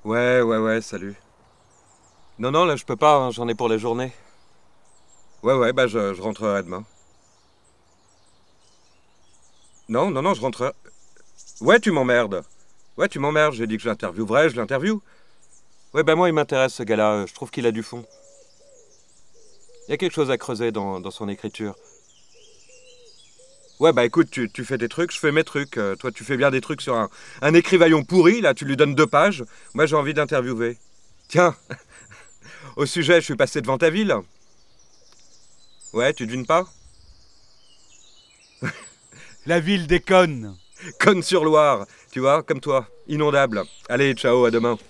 Ouais, salut. Non, non, là, je peux pas, hein, j'en ai pour la journée. Ouais, bah, je rentrerai demain. Non, je rentrerai. Ouais, tu m'emmerdes. Ouais, tu m'emmerdes, j'ai dit que je l'interviewerais, je l'interview. Ouais, bah, moi, il m'intéresse, ce gars-là, je trouve qu'il a du fond. Il y a quelque chose à creuser dans son écriture. Ouais, bah, écoute, tu fais des trucs, je fais mes trucs. Toi, tu fais bien des trucs sur un écrivaillon pourri, là, tu lui donnes 2 pages. Moi, j'ai envie d'interviewer. Tiens, au sujet, je suis passé devant ta ville. Ouais, tu devines pas? La ville déconne. Conne-sur-Loire, tu vois, comme toi, inondable. Allez, ciao, à demain.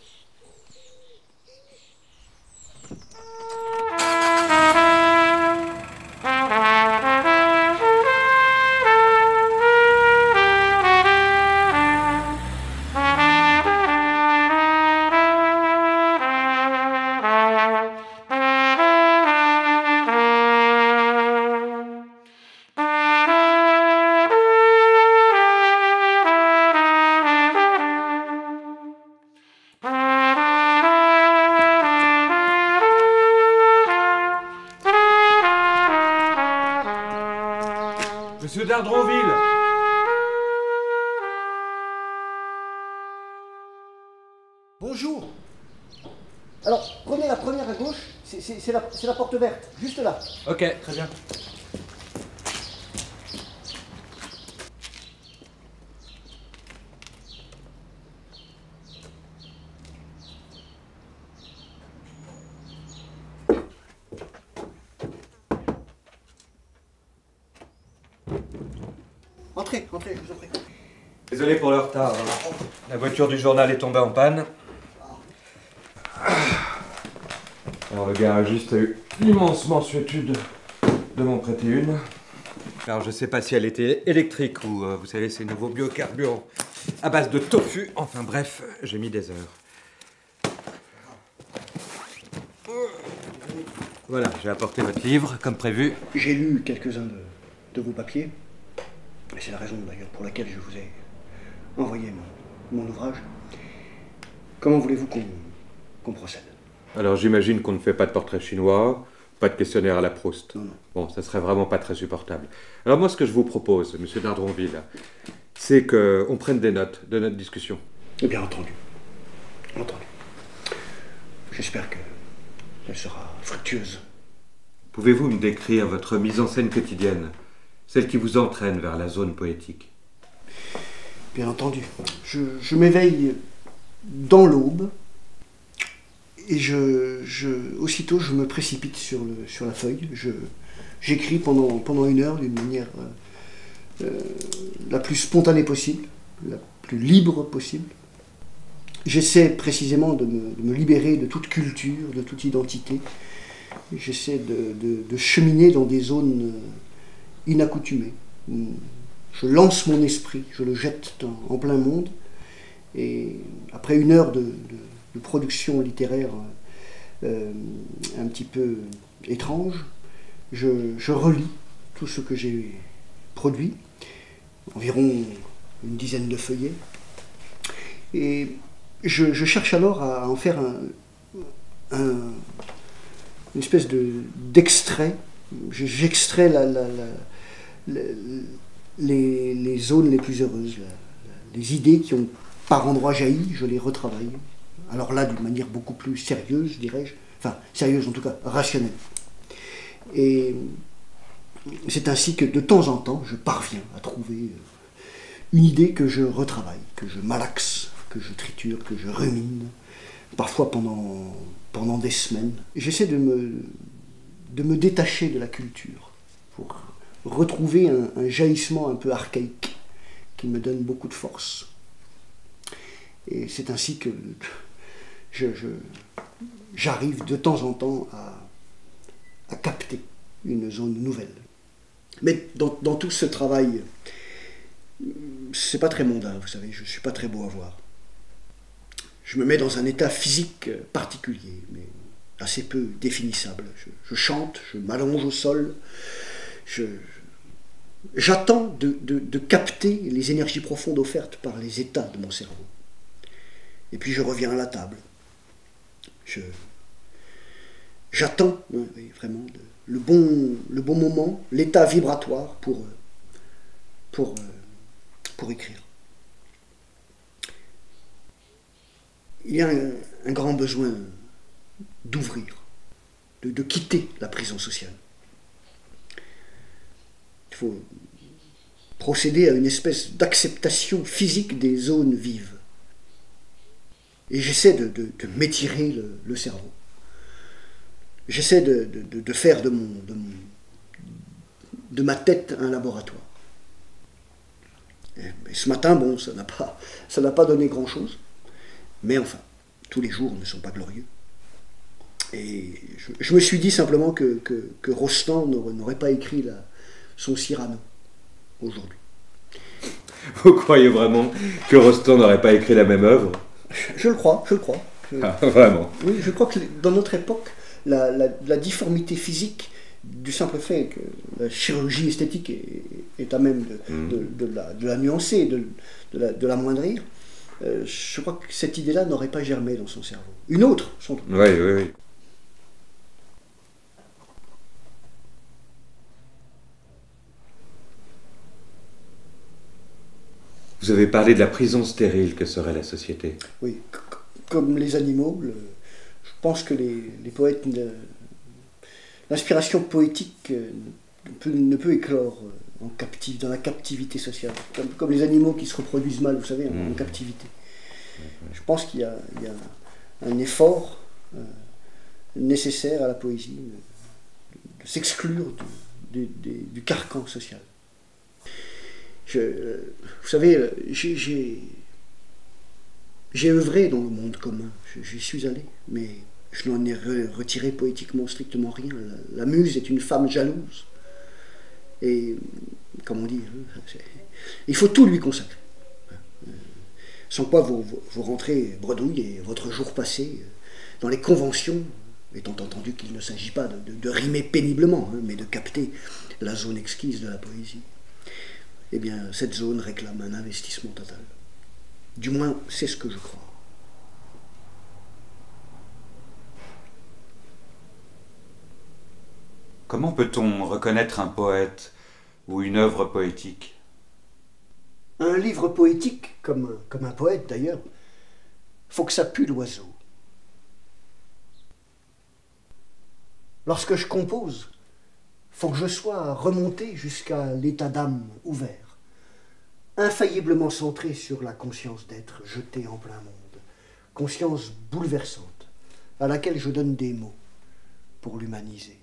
Monsieur d'Ardronville. Bonjour. Alors, prenez la première à gauche, c'est la porte verte, juste là. Ok, très bien. Entrez, je vous en prie. Désolé pour le retard, hein. La voiture du journal est tombée en panne. Alors le garagiste a eu l'immense mansuétude de m'en prêter une. Alors je sais pas si elle était électrique ou, vous savez, ces nouveaux biocarburants à base de tofu. Enfin bref, j'ai mis des heures. Voilà, j'ai apporté votre livre, comme prévu. J'ai lu quelques-uns de vos papiers, et c'est la raison d'ailleurs pour laquelle je vous ai envoyé mon ouvrage. Comment voulez-vous qu'on procède? Alors j'imagine qu'on ne fait pas de portrait chinois, pas de questionnaire à la Proust. Non. Bon, ça serait vraiment pas très supportable. Alors moi, ce que je vous propose, monsieur Dardronville, c'est qu'on prenne des notes de notre discussion. Eh bien, entendu. Entendu. J'espère qu'elle sera fructueuse. Pouvez-vous me décrire votre mise en scène quotidienne, celle qui vous entraîne vers la zone poétique? Bien entendu. Je m'éveille dans l'aube, et aussitôt je me précipite sur la feuille. J'écris pendant 1 heure d'une manière la plus spontanée possible, la plus libre possible. J'essaie précisément de me libérer de toute culture, de toute identité. J'essaie de cheminer dans des zones inaccoutumées. Je lance mon esprit, je le jette en plein monde, et après 1 heure de production littéraire un petit peu étrange, je relis tout ce que j'ai produit, environ une dizaine de feuillets, et je cherche alors à en faire une espèce d'extrait. J'extrais les zones les plus heureuses, les idées qui ont par endroits jailli, je les retravaille. Alors là, d'une manière beaucoup plus sérieuse, dirais-je, enfin sérieuse en tout cas, rationnelle. Et c'est ainsi que de temps en temps, je parviens à trouver une idée que je retravaille, que je malaxe, que je triture, que je rumine, parfois pendant des semaines. J'essaie de me détacher de la culture pour retrouver un jaillissement un peu archaïque qui me donne beaucoup de force. Et c'est ainsi que j'arrive de temps en temps à capter une zone nouvelle. Mais dans tout ce travail, c'est pas très mondain, vous savez, je suis pas très beau à voir. Je me mets dans un état physique particulier, mais assez peu définissable. Je chante, je m'allonge au sol, j'attends de capter les énergies profondes offertes par les états de mon cerveau. Et puis je reviens à la table. J'attends oui, vraiment le bon moment, l'état vibratoire pour écrire. Il y a un grand besoin d'ouvrir, de quitter la prison sociale. Il faut procéder à une espèce d'acceptation physique des zones vives. Et j'essaie de m'étirer le cerveau. J'essaie de faire de ma tête un laboratoire. Et ce matin, bon, ça n'a pas donné grand-chose. Mais enfin, tous les jours ne sont pas glorieux. Et je me suis dit simplement que Rostand n'aurait pas écrit son Cyrano aujourd'hui. Vous croyez vraiment que Rostand n'aurait pas écrit la même œuvre? Je le crois. Ah, vraiment? Oui, je crois que dans notre époque, la difformité physique, du simple fait que la chirurgie esthétique est à même de la nuancer, de l'amoindrir, je crois que cette idée-là n'aurait pas germé dans son cerveau. Une autre, sans doute. Oui. Vous avez parlé de la prison stérile que serait la société. Oui, comme les animaux, je pense que les poètes, l'inspiration poétique ne peut éclore dans la captivité sociale, comme les animaux qui se reproduisent mal, vous savez, en captivité. Je pense qu'il y a un effort nécessaire à la poésie de s'exclure du carcan social. Vous savez, j'ai œuvré dans le monde commun, j'y suis allé, mais je n'en ai retiré poétiquement strictement rien. La muse est une femme jalouse. Et, comme on dit, il faut tout lui consacrer. Sans quoi vous rentrez bredouille et votre jour passé dans les conventions, étant entendu qu'il ne s'agit pas de rimer péniblement, mais de capter la zone exquise de la poésie. Eh bien, cette zone réclame un investissement total. Du moins, c'est ce que je crois. Comment peut-on reconnaître un poète ou une œuvre poétique? Un livre poétique, comme un poète d'ailleurs, faut que ça pue l'oiseau. Lorsque je compose, faut que je sois remonté jusqu'à l'état d'âme ouvert, infailliblement centré sur la conscience d'être jeté en plein monde, conscience bouleversante, à laquelle je donne des mots pour l'humaniser.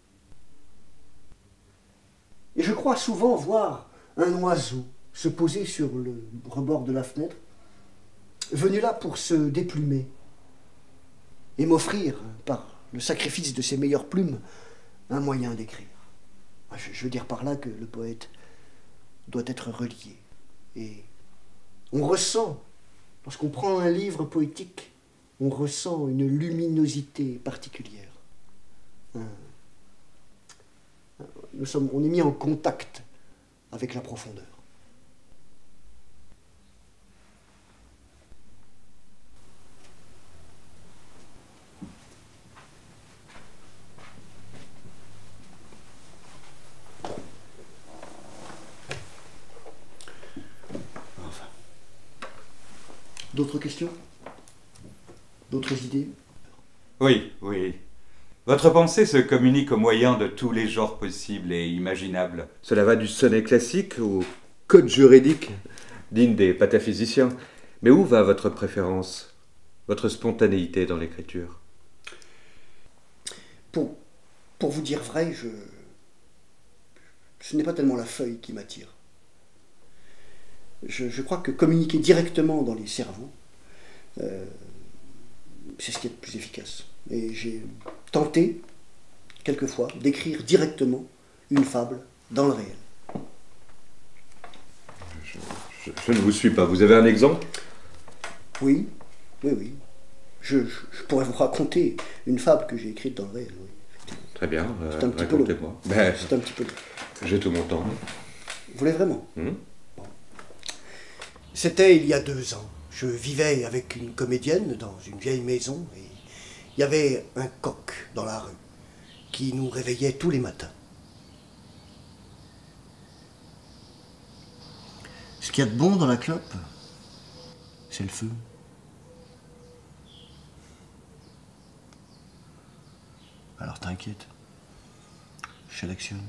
Et je crois souvent voir un oiseau se poser sur le rebord de la fenêtre, venu là pour se déplumer et m'offrir, par le sacrifice de ses meilleures plumes, un moyen d'écrire. Je veux dire par là que le poète doit être relié. Et on ressent, lorsqu'on prend un livre poétique, on ressent une luminosité particulière. On est mis en contact avec la profondeur. Enfin. D'autres questions? D'autres idées? Oui. Votre pensée se communique au moyen de tous les genres possibles et imaginables. Cela va du sonnet classique au code juridique digne des pataphysiciens. Mais où va votre préférence, votre spontanéité dans l'écriture? Pour vous dire vrai, ce n'est pas tellement la feuille qui m'attire. Je crois que communiquer directement dans les cerveaux, c'est ce qui est le plus efficace. Et j'ai tenté, quelquefois, d'écrire directement une fable dans le réel. Je ne vous suis pas. Vous avez un exemple? Oui. Je pourrais vous raconter une fable que j'ai écrite dans le réel. Oui. Très bien, c'est un petit peu long. racontez-moi. C'est un petit peu long. J'ai tout mon temps. Vous voulez vraiment? Bon. C'était il y a 2 ans. Je vivais avec une comédienne dans une vieille maison et il y avait un coq dans la rue qui nous réveillait tous les matins. Ce qu'il y a de bon dans la clope, c'est le feu. Alors t'inquiète, je sélectionne.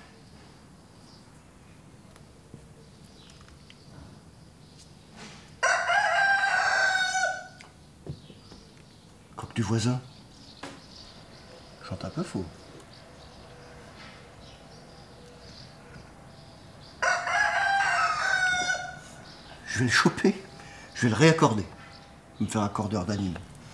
Coq du voisin. Chante un peu faux. Je vais le choper, je vais le réaccorder. Me faire accordeur d'anime.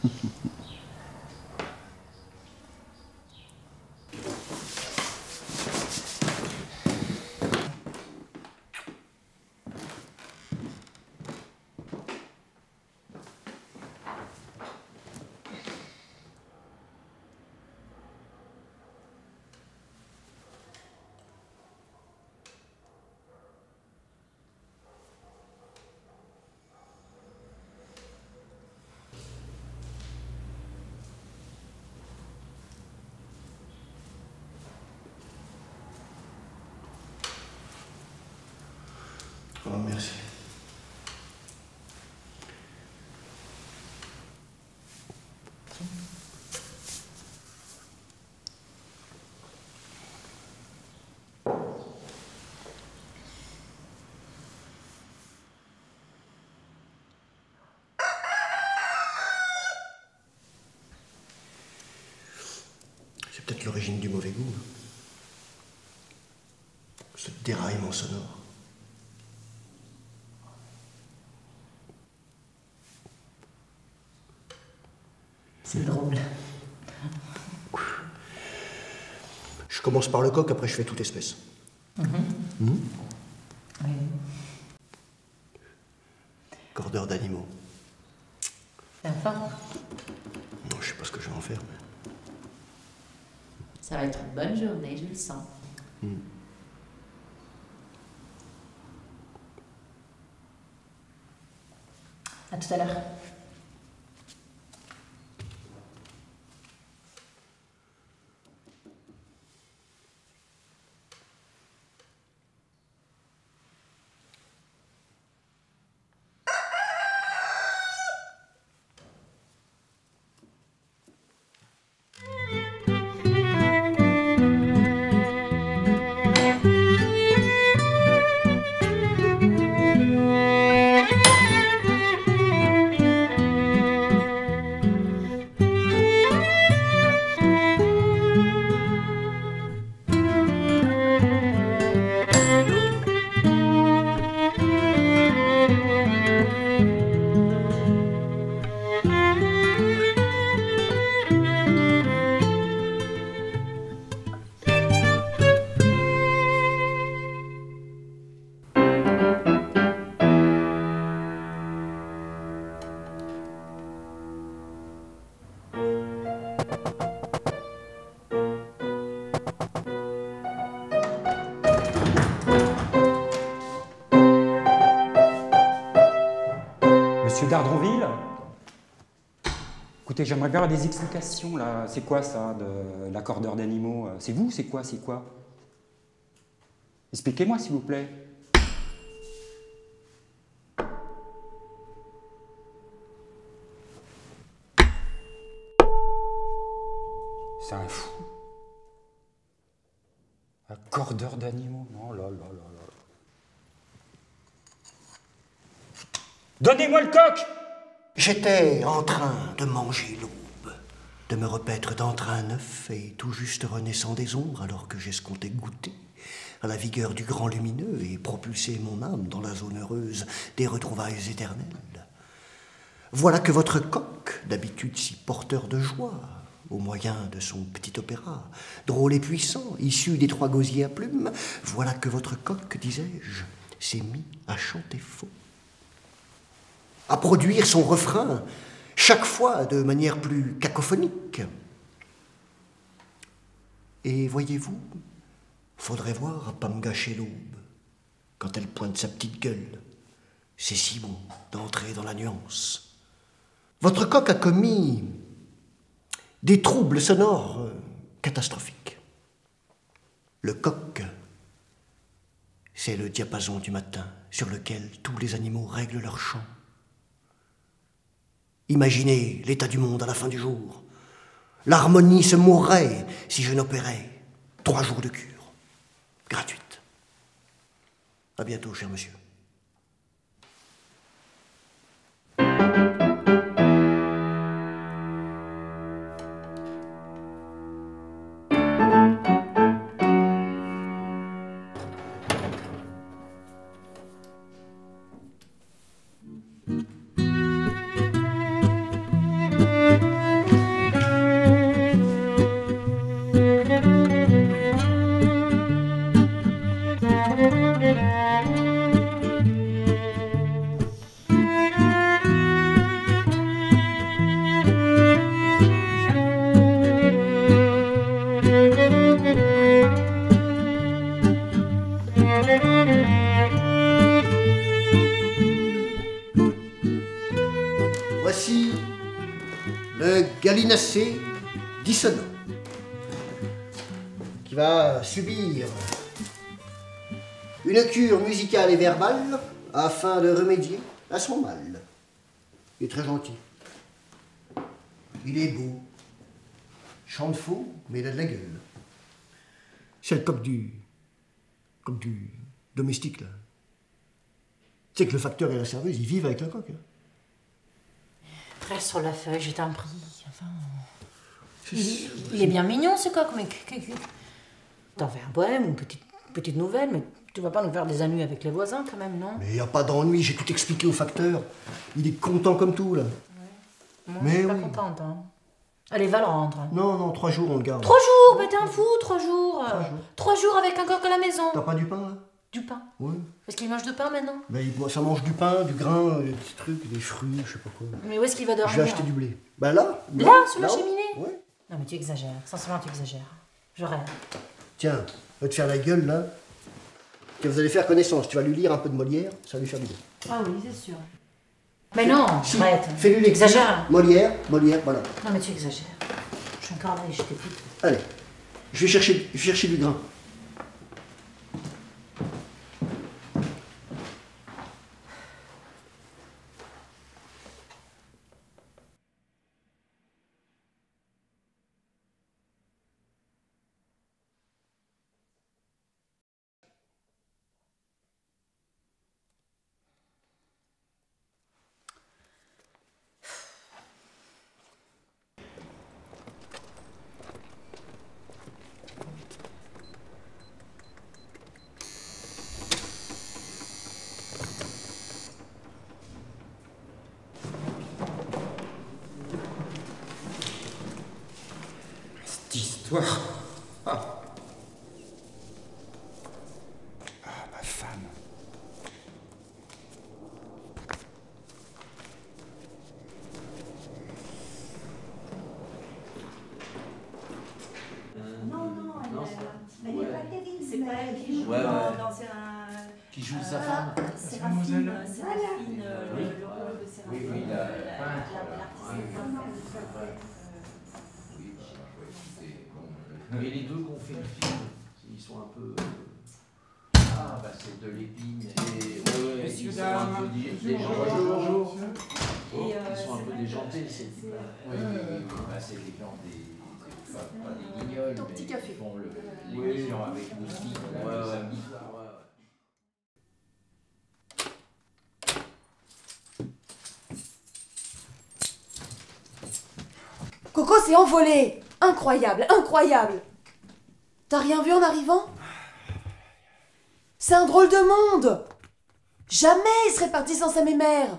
Oh, merci. C'est peut-être l'origine du mauvais goût. Ce déraillement sonore. C'est drôle. Je commence par le coq, après je fais toute espèce. Oui. Cordeur d'animaux. C'est un fort. Non, je sais pas ce que je vais en faire. Mais... Ça va être une bonne journée, je le sens. À tout à l'heure. Monsieur Dardronville? Écoutez, j'aimerais bien avoir des explications, là. C'est quoi, ça, de l'accordeur d'animaux? C'est vous? C'est quoi? Expliquez-moi, s'il vous plaît. C'est un fou. Accordeur d'animaux? Oh là là là là. Donnez-moi le coq! J'étais en train de manger l'aube, de me repaître d'entrain neuf et tout juste renaissant des ombres alors que j'escomptais goûter à la vigueur du grand lumineux et propulser mon âme dans la zone heureuse des retrouvailles éternelles. Voilà que votre coq, d'habitude si porteur de joie, au moyen de son petit opéra, drôle et puissant, issu des trois gosiers à plumes, voilà que votre coq, disais-je, s'est mis à chanter faux, à produire son refrain, chaque fois de manière plus cacophonique. Et voyez-vous, faudrait voir à pas me gâcher l'aube, quand elle pointe sa petite gueule, C'est si bon d'entrer dans la nuance. Votre coq a commis des troubles sonores catastrophiques. Le coq, c'est le diapason du matin sur lequel tous les animaux règlent leur chant. Imaginez l'état du monde à la fin du jour. L'harmonie se mourrait si je n'opérais 3 jours de cure, gratuite. À bientôt, cher monsieur. Voici le gallinacé dissonant qui va subir une cure musicale et verbale afin de remédier à son mal. Il est très gentil. Il est beau. Chante faux, mais il a de la gueule. C'est le coq du domestique, là. Tu sais que le facteur et la serveuse, ils vivent avec le coq. Hein. Reste sur la feuille, je t'en prie. Enfin, il est bien mignon, ce coq, mais... T'en fais un poème ou une petite nouvelle, mais tu vas pas nous faire des ennuis avec les voisins, quand même, non? Mais il n'y a pas d'ennui, j'ai tout expliqué au facteur. Il est content comme tout, là. Ouais. Moi, Mais je suis pas oui. contente, hein. Allez, va le rendre. Non, 3 jours, on le garde. 3 jours, mais t'es un fou, 3 jours. 3 jours. 3 jours avec un coq à la maison. T'as pas du pain, là? Du pain. Oui. Est-ce qu'il mange de pain maintenant? Ben, ça mange du pain, du grain, des petits trucs, des fruits, je sais pas quoi. Mais où est-ce qu'il va dormir? Je vais acheter du blé. Ben là? Là, sur la là-haut. cheminée? Ouais. Non, mais tu exagères. Sincèrement, tu exagères. Je rêve. Tiens, va te faire la gueule, là. Que vous allez faire connaissance. Tu vas lui lire un peu de Molière, ça va lui faire du bien. Ah oui, c'est sûr. Mais non, Si, arrête. fais-lui les Exagère. Molière, voilà. Non, mais tu exagères. Je suis encore là et je t'écoute. Allez, je vais chercher du grain. Cette histoire. Ah, ma femme. Elle n'est pas terrible. C'est pas elle qui joue. Ouais, ouais. Non, c'est un. Qui joue sa femme. Séraphine, Oui. le rôle de Séraphine. Oui, oui, l'artiste. Et les deux qui ont fait le film, ils sont un peu. Ah, bah c'est de l'épine. Messieurs, Ils sont un peu dames. des gens. Bonjour. Et, Ils sont un peu déjantés. c'est- Oui, bah, c'est des gens pas des guignols. Ton petit mais café. Ils font l'émission avec Moustique. Le samedi soir. Coco s'est envolé. Incroyable, incroyable. T'as rien vu en arrivant? C'est un drôle de monde. Jamais il serait parti sans sa mémère.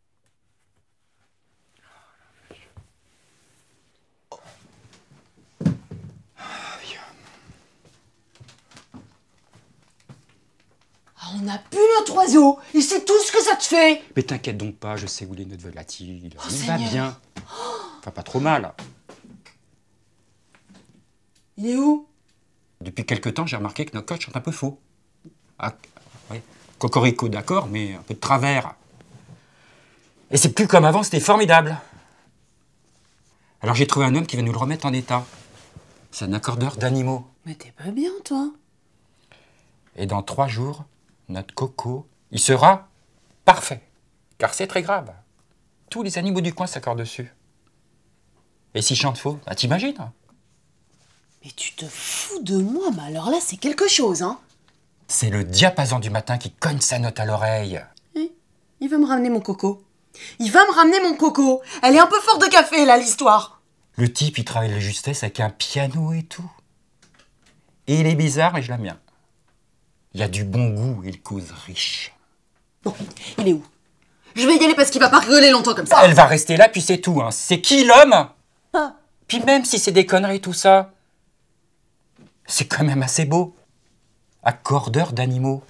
Ah, on a pu notre oiseau. Il sait tout ce que ça te fait. Mais t'inquiète donc pas, je sais où les neveux volatile. Oh, Il va Seigneur. bien. Enfin, pas trop mal. Il est où? Depuis quelque temps, j'ai remarqué que nos coachs sont un peu faux. Ah, ouais. Cocorico, d'accord, mais un peu de travers. Et c'est plus comme avant, c'était formidable. Alors j'ai trouvé un homme qui va nous le remettre en état. C'est un accordeur d'animaux. Mais t'es pas bien, toi. Et dans 3 jours, notre Coco, il sera parfait. Car c'est très grave. Tous les animaux du coin s'accordent dessus. Et s'il chante faux, bah, t'imagines? Mais tu te fous de moi, mais alors là, c'est quelque chose, hein. C'est le diapason du matin qui cogne sa note à l'oreille. Il va me ramener mon Coco. Il va me ramener mon Coco. Elle est un peu forte de café, là, l'histoire. Le type, il travaille la justesse avec un piano et tout. Et il est bizarre, mais je l'aime bien. Il a du bon goût et il cause riche. Bon, il est où? Je vais y aller parce qu'il va pas rigoler longtemps comme ça. Elle va rester là, puis c'est tout. Hein. C'est qui l'homme? Ah. Puis même si c'est des conneries tout ça, c'est quand même assez beau. Accordeur d'animaux.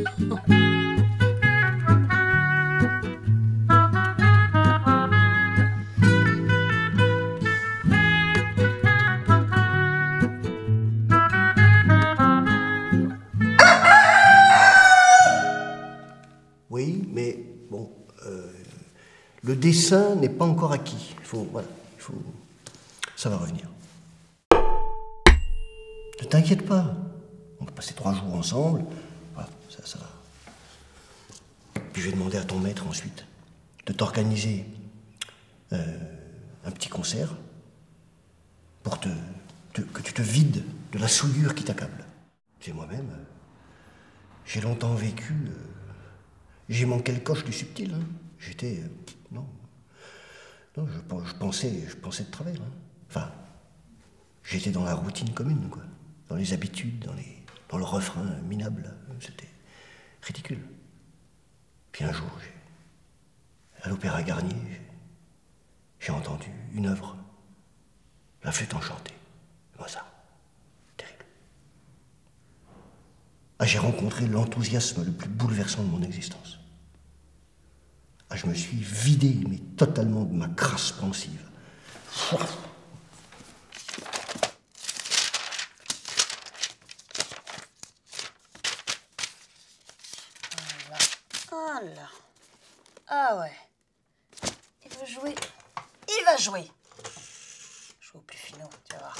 Oui, mais bon, le dessin n'est pas encore acquis. Ça va revenir. Ne t'inquiète pas. On va passer 3 jours ensemble. Voilà, ça va. Puis je vais demander à ton maître ensuite de t'organiser un petit concert pour que tu te vides de la souillure qui t'accable. C'est moi-même. J'ai longtemps vécu. J'ai manqué le coche du subtil. Hein. J'étais. Non, je pensais de travers. Hein. Enfin, j'étais dans la routine commune, quoi. Dans les habitudes, dans le refrain minable. C'était ridicule. Puis un jour, à l'Opéra Garnier, j'ai entendu une œuvre, La Flûte enchantée. Mozart. Terrible. Ah, j'ai rencontré l'enthousiasme le plus bouleversant de mon existence. Ah, je me suis vidé, mais totalement, de ma crasse pensive. Voilà. Ah ouais. Il veut jouer. Il va jouer. Joue au plus finot, tu vas voir.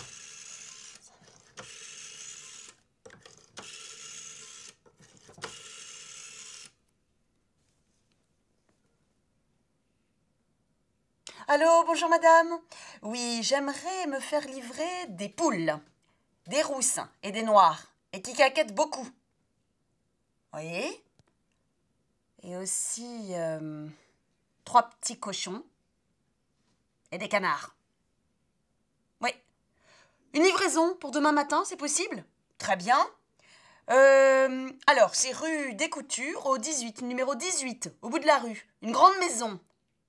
Allô, bonjour madame. Oui, j'aimerais me faire livrer des poules, des rousses et des noires, et qui caquettent beaucoup. Oui. Et aussi 3 petits cochons et des canards. Oui. Une livraison pour demain matin, c'est possible? Très bien. Alors, c'est rue des Coutures, au 18, numéro 18, au bout de la rue. Une grande maison.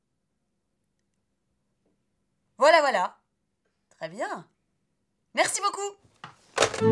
Voilà, voilà. Très bien. Merci beaucoup.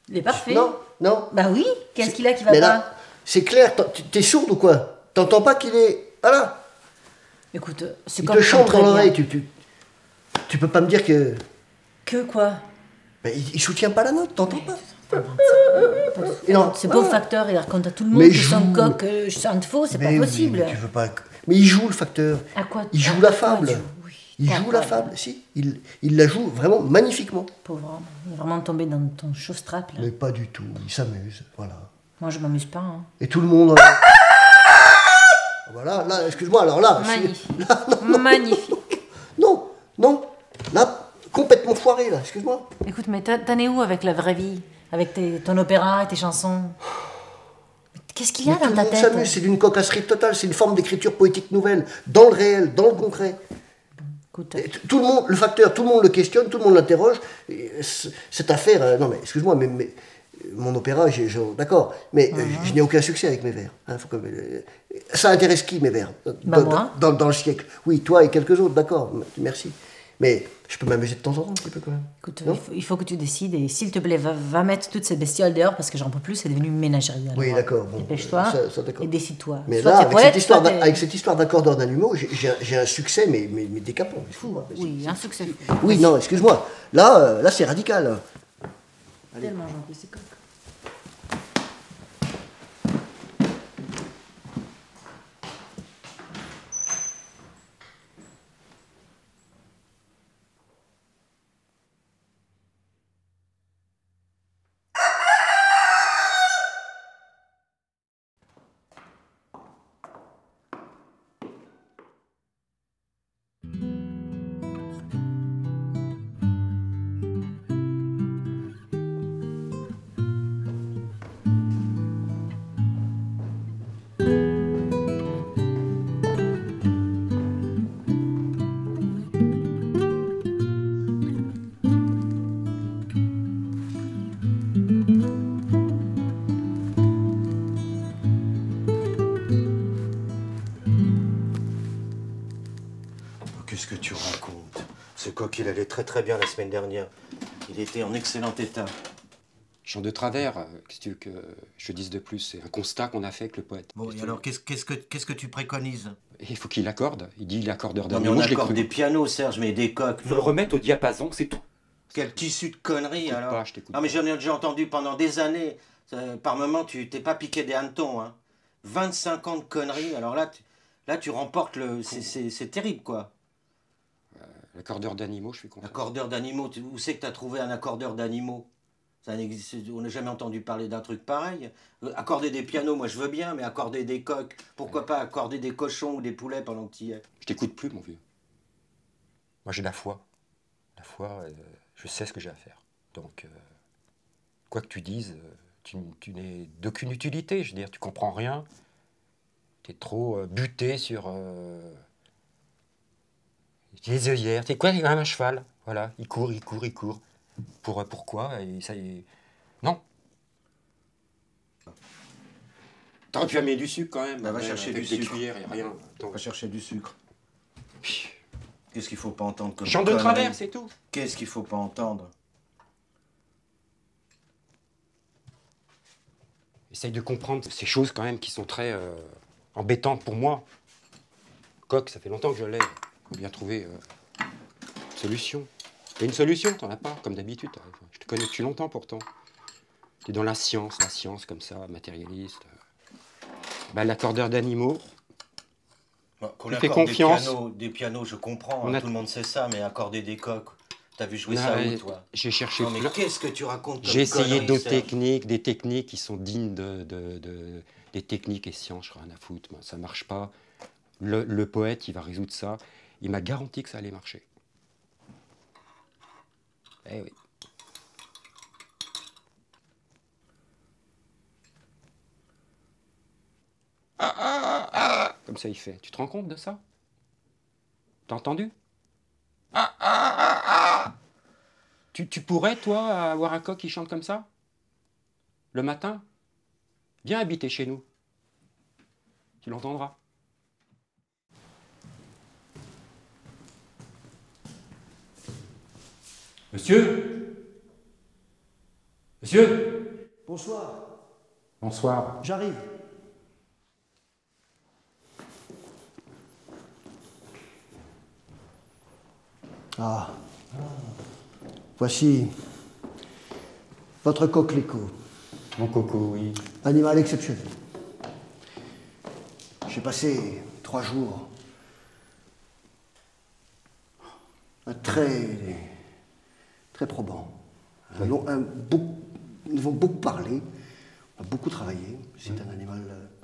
Il est parfait. Non, non. Bah oui, qu'est-ce qu'il a qui va Mais pas? là, c'est clair, t'es sourde ou quoi? T'entends pas qu'il est... Voilà. Écoute, c'est Il comme te chante très dans bien. l'oreille, tu peux pas me dire que... Que quoi? Ben, il soutient pas la note, t'entends pas? Et non, Ce pauvre voilà. facteur, il raconte à tout le monde Mais que son joue. coq chante faux, c'est pas Mais oui, possible. mais tu veux pas... Mais il joue le facteur. À quoi? Il joue à la quoi fable. il joue? Oui, Il quoi, joue la quoi, fable, si. Il la joue vraiment magnifiquement. Pauvre homme, il est vraiment tombé dans ton chausse-trappe, là. Mais pas du tout, il s'amuse, voilà. Moi, je m'amuse pas, hein. Et tout le monde... Voilà, là, excuse-moi, alors là... Magnifique. Là, non, Magnifique. non, non, là, complètement foiré, là, excuse-moi. Écoute, mais t'en es où avec la vraie vie? Avec ton opéra et tes chansons? Mais qu'est-ce qu'il y a Mais tout dans le ta monde tête? s'amuse, c'est d'une cocasserie totale, c'est une forme d'écriture poétique nouvelle, dans le réel, dans le concret. Écoute, Et tout le monde, le facteur, tout le monde le questionne, tout le monde l'interroge. Et cette affaire, non mais excuse-moi, mais mon opéra, d'accord, mais je n'ai aucun succès avec mes vers. Hein, ça intéresse qui mes vers moi. dans le siècle. Oui, toi et quelques autres, d'accord, merci. Mais je peux m'amuser de temps en temps un petit peu quand même. écoute, Non il faut que tu décides et s'il te plaît, va mettre toutes ces bestioles dehors parce que j'en peux plus, c'est devenu une ménagerie. Alors, Oui, d'accord. Bon, dépêche-toi ça, d'accord. et décide-toi. Mais Soit là, t'es avec, poète, cette soit t'es- avec cette histoire d'accordeur d'animaux, j'ai un succès, mais décapant. Fou, oui, un succès fou. Oui, non, excuse-moi. Là c'est radical. Tellement j'en peux, c'est coq. Qu'est-ce que tu racontes? Ce coq, il allait très très bien la semaine dernière. Il était en excellent état. Chant de travers, qu'est-ce que tu veux que je dise de plus? C'est un constat qu'on a fait avec le poète. Bon, et alors, qu'est-ce que tu préconises? Et il faut qu'il accorde. Il dit il accordeur Non, mais d'animaux, on je l'ai accorde cru. des pianos, Serge, mais des coqs. Faut le remettre au diapason, c'est tout. Quel tissu de conneries, T'écoutes alors. pas, je t'écoute Ah, mais pas. j'en ai déjà entendu pendant des années. Par moment, tu t'es pas piqué des hannetons, hein. 25 ans de conneries, alors là, tu remportes le... C'est terrible, quoi. L'accordeur d'animaux, je suis content. Accordeur d'animaux, où c'est que tu as trouvé un accordeur d'animaux? Ça n'existe, on n'a jamais entendu parler d'un truc pareil. Accorder des pianos, moi je veux bien, mais accorder des coqs, pourquoi pas accorder des cochons ou des poulets pendant que tu y es? Je t'écoute plus, mon vieux. Moi, j'ai la foi. La foi, je sais ce que j'ai à faire. Donc, quoi que tu dises, tu n'es d'aucune utilité. Je veux dire, tu comprends rien. Tu es trop buté sur les œillères. Tu es quoi, comme un cheval? Voilà, il court, il court, il court. Pourquoi? Et ça, non. T'aurais pu amener du sucre quand même. Bah, va chercher avec du des sucre. cuillères et rien. On va chercher du sucre. Qu'est-ce qu'il faut pas entendre comme Chant de conneries? travers, c'est tout. Qu'est-ce qu'il faut pas entendre? Essaye de comprendre ces choses quand même qui sont très embêtantes pour moi. Coq, ça fait longtemps que je l'ai. Il faut bien trouver une solution. Et une solution, t'en as pas, comme d'habitude. Je te connais depuis longtemps pourtant. T'es dans la science comme ça, matérialiste. Bah, l'accordeur d'animaux, Bon, qu'on Tu fais accorde confiance. des pianos, je comprends, On hein, a- tout le monde sait ça, mais accorder des coqs, t'as vu jouer on ça a- où, toi? j'ai cherché Non, mais plein- qu'est-ce que tu racontes comme J'ai essayé conneries, d'autres Serge? techniques, des techniques qui sont dignes des techniques et sciences, je rien à foutre. Moi, ça marche pas. Le poète, il va résoudre ça. Il m'a garanti que ça allait marcher. Eh oui. Comme ça, il fait. Tu te rends compte de ça? T'as entendu? Tu pourrais, toi, avoir un coq qui chante comme ça? Le matin? Viens habiter chez nous. Tu l'entendras. Monsieur? Monsieur? Bonsoir. Bonsoir. J'arrive. Ah. Voici votre coquelicot. Mon coco, oui. Animal exceptionnel. J'ai passé 3 jours. Très probant. Nous avons beaucoup parlé, on a beaucoup travaillé. C'est un animal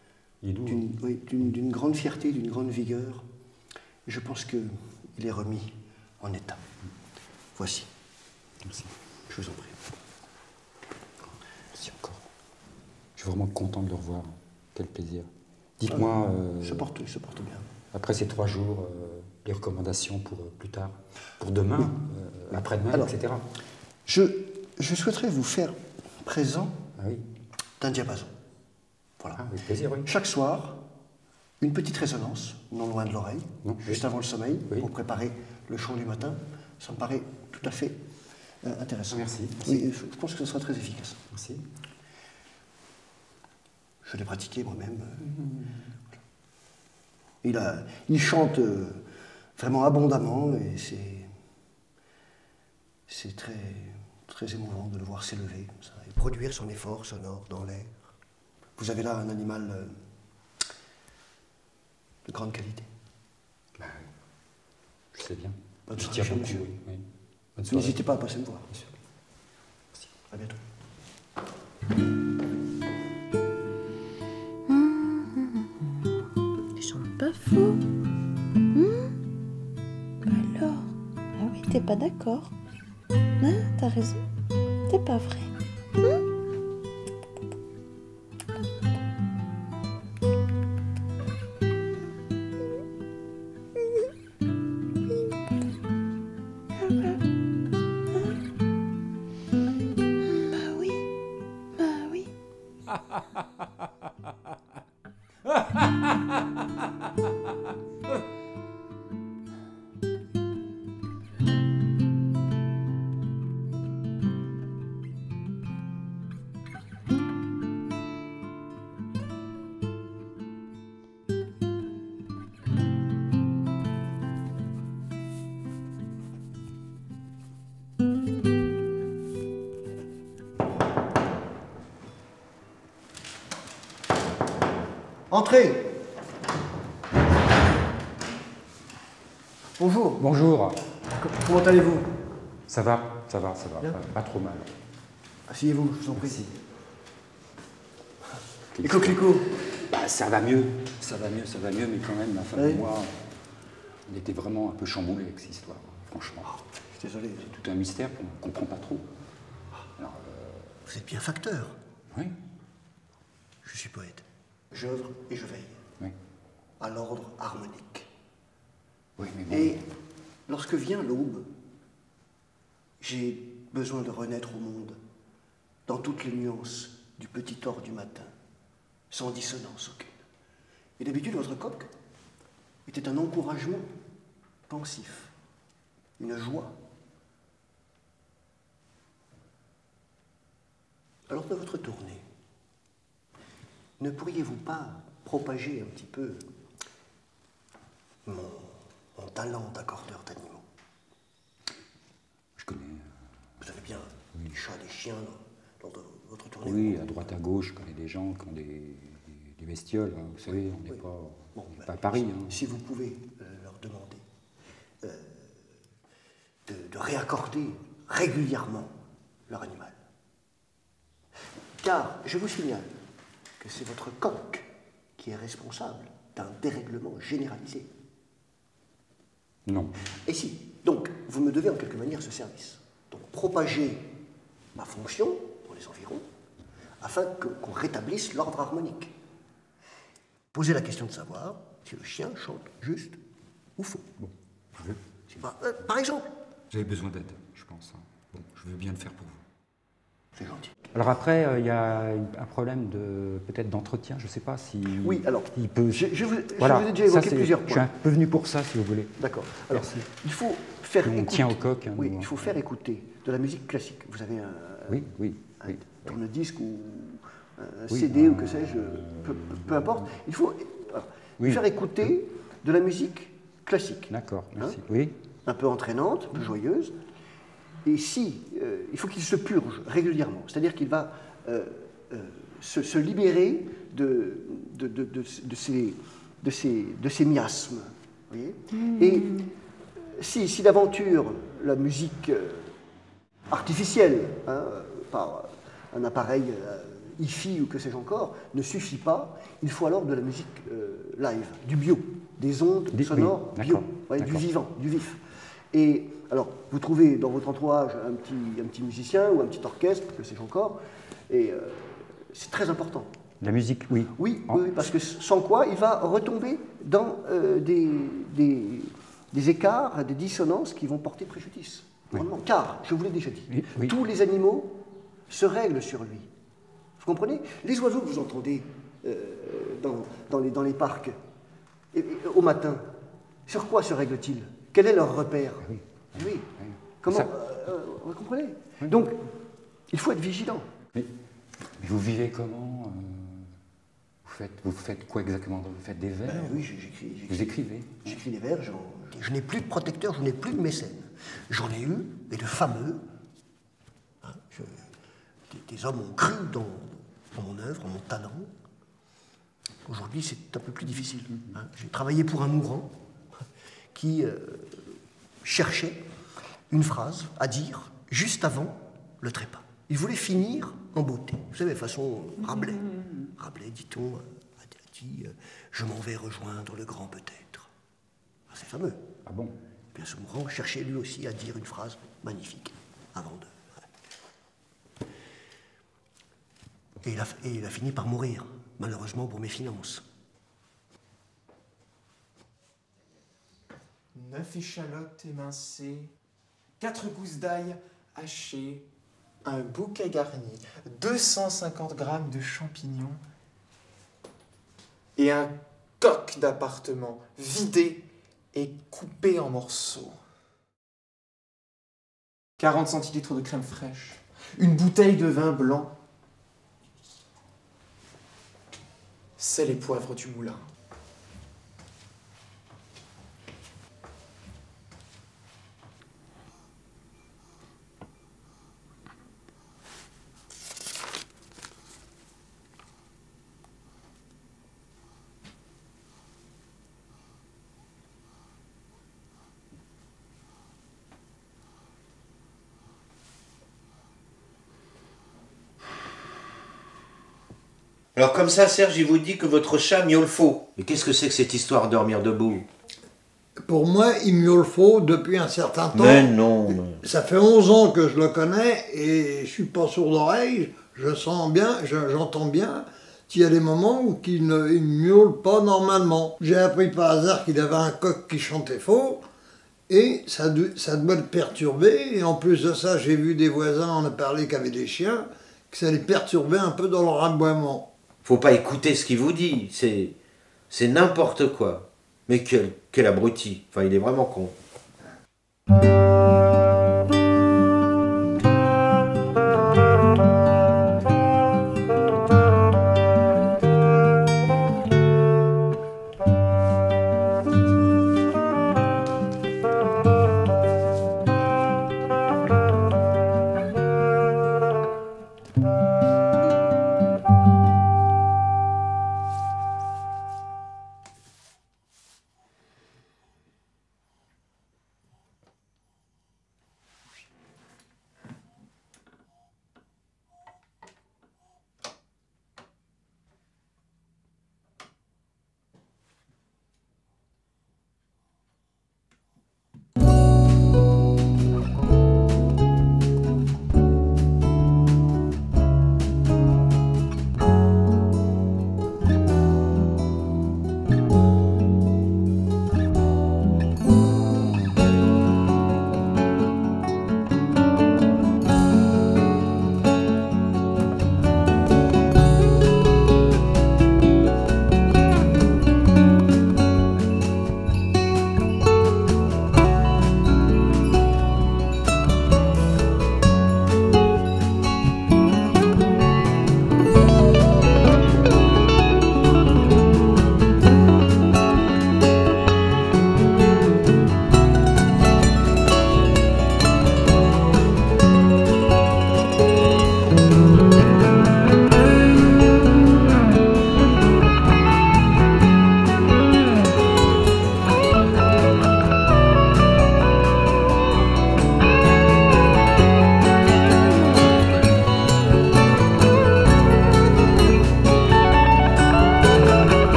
d'une grande fierté, d'une grande vigueur. Et je pense qu'il est remis en état. Voici. Merci. Je vous en prie. Merci encore. Je suis vraiment content de le revoir. Quel plaisir. Dites-moi... Il se porte bien. Après ces 3 jours, les recommandations pour plus tard, pour demain, après-demain, etc. Je souhaiterais vous faire présent d'un diapason. Voilà. Avec plaisir, oui. Chaque soir, une petite résonance, non loin de l'oreille, juste avant le sommeil, pour préparer le chant du matin. Ça me paraît tout à fait intéressant. Merci. Oui, je pense que ce sera très efficace. Merci. Je l'ai pratiqué moi-même. Il chante vraiment abondamment et c'est très émouvant de le voir s'élever comme ça et produire son effort sonore dans l'air. Vous avez là un animal de grande qualité. Je sais bien. Bonne Je soirée, tiens cher beaucoup, monsieur. oui. Bonne soirée. N'hésitez pas à passer me voir. Bien sûr. Merci. À bientôt. Ils chantent pas faux. Alors, ah oui, t'es pas d'accord. Ah, t'as raison. C'est pas vrai. Entrez. Bonjour. Bonjour. Comment allez-vous? Ça va. Bien. Pas trop mal. Asseyez-vous, je vous en prie. Merci. Les coquelicots? Ça va mieux, mais quand même, ma femme et moi, on était vraiment un peu chamboulés avec cette histoire, franchement. Je suis désolé. C'est tout un mystère qu'on ne comprend pas trop. Alors, Vous êtes bien facteur. Oui. Je suis poète. J'œuvre et je veille. Oui. À l'ordre harmonique. Oui, mais bon. Et lorsque vient l'aube, j'ai besoin de renaître au monde, dans toutes les nuances du petit or du matin, sans dissonance aucune. Et d'habitude, votre coq était un encouragement pensif, une joie. Alors de votre tournée, ne pourriez-vous pas propager un petit peu mon talent d'accordeur d'animaux? Je connais. Vous avez bien des chats, des chiens lors de votre tournée? Oui, à droite, à gauche, je connais des gens qui ont des bestioles. Hein. Vous savez, on n'est pas à Paris. Hein. Si vous pouvez leur demander de réaccorder régulièrement leur animal. Car je vous signale que c'est votre coq qui est responsable d'un dérèglement généralisé. Non. Et si, donc, vous me devez en quelque manière ce service. Donc, propager ma fonction dans les environs, afin qu'on rétablisse l'ordre harmonique. Posez la question de savoir si le chien chante juste ou faux. Bon, je veux. Par exemple. Vous avez besoin d'aide, je pense. Hein. Bon, je veux bien le faire pour vous. C'est gentil. Alors après, il y a un problème peut-être d'entretien, je ne sais pas si... Oui, alors, il peut... je vous ai déjà évoqué plusieurs points. Je suis un peu venu pour ça, si vous voulez. D'accord. Alors, il faut faire écouter... On tient au coq. Oui, il faut faire écouter de la musique classique. Vous avez un... Oui, oui. un tourne-disque ou un CD ou que sais-je, peu importe. Il faut faire écouter de la musique classique. D'accord, merci. Un peu entraînante, un peu joyeuse. Et il faut qu'il se purge régulièrement. C'est-à-dire qu'il va se libérer de ces miasmes. Vous voyez Et si d'aventure la musique artificielle, par un appareil hi-fi ou que sais-je encore, ne suffit pas, il faut alors de la musique live, du bio, des ondes sonores bio, du vivant, du vif. Et alors, vous trouvez dans votre entourage un petit musicien ou un petit orchestre, que sais-je encore, et c'est très important. La musique, oui. Oui, parce que sans quoi il va retomber dans des écarts, des dissonances qui vont porter préjudice. Car, je vous l'ai déjà dit, tous les animaux se règlent sur lui. Vous comprenez? Les oiseaux que vous entendez dans les parcs au matin, sur quoi se règlent-ils? Quel est leur repère? Comment vous comprenez? Donc, il faut être vigilant. Mais vous vivez comment? Vous faites quoi exactement? Vous faites des vers? Oui, j'écris. Vous écrivez? J'écris des vers. Je n'ai plus de protecteur, je n'ai plus de mécène. J'en ai eu, et de fameux. Des hommes ont cru dans mon œuvre, en mon talent. Aujourd'hui, c'est un peu plus difficile. J'ai travaillé pour un mourant qui cherchait une phrase à dire juste avant le trépas. Il voulait finir en beauté. Vous savez, façon Rabelais. Rabelais, dit-on, a dit « Je m'en vais rejoindre le grand peut-être ». C'est fameux. Ah bon? Bien, ce mourant cherchait lui aussi à dire une phrase magnifique avant de... Et il a fini par mourir, malheureusement pour mes finances. 9 échalotes émincées, 4 gousses d'ail hachées, un bouquet garni, 250 grammes de champignons et un coq d'appartement vidé et coupé en morceaux. 40 centilitres de crème fraîche, une bouteille de vin blanc, sel et poivre du moulin. Alors comme ça, Serge, il vous dit que votre chat miaule faux. Mais qu'est-ce que c'est que cette histoire de dormir debout? Pour moi, il miaule faux depuis un certain temps. Mais non. Ça fait 11 ans que je le connais et je suis pas sourd d'oreille. Je sens bien, j'entends bien qu'il y a des moments où il ne miaule pas normalement. J'ai appris par hasard qu'il avait un coq qui chantait faux et ça doit le perturber. Et en plus de ça, j'ai vu des voisins, on a parlé qu'avaient des chiens, que ça les perturbait un peu dans leur aboiement. Faut pas écouter ce qu'il vous dit, c'est n'importe quoi. Mais quel abruti, enfin il est vraiment con.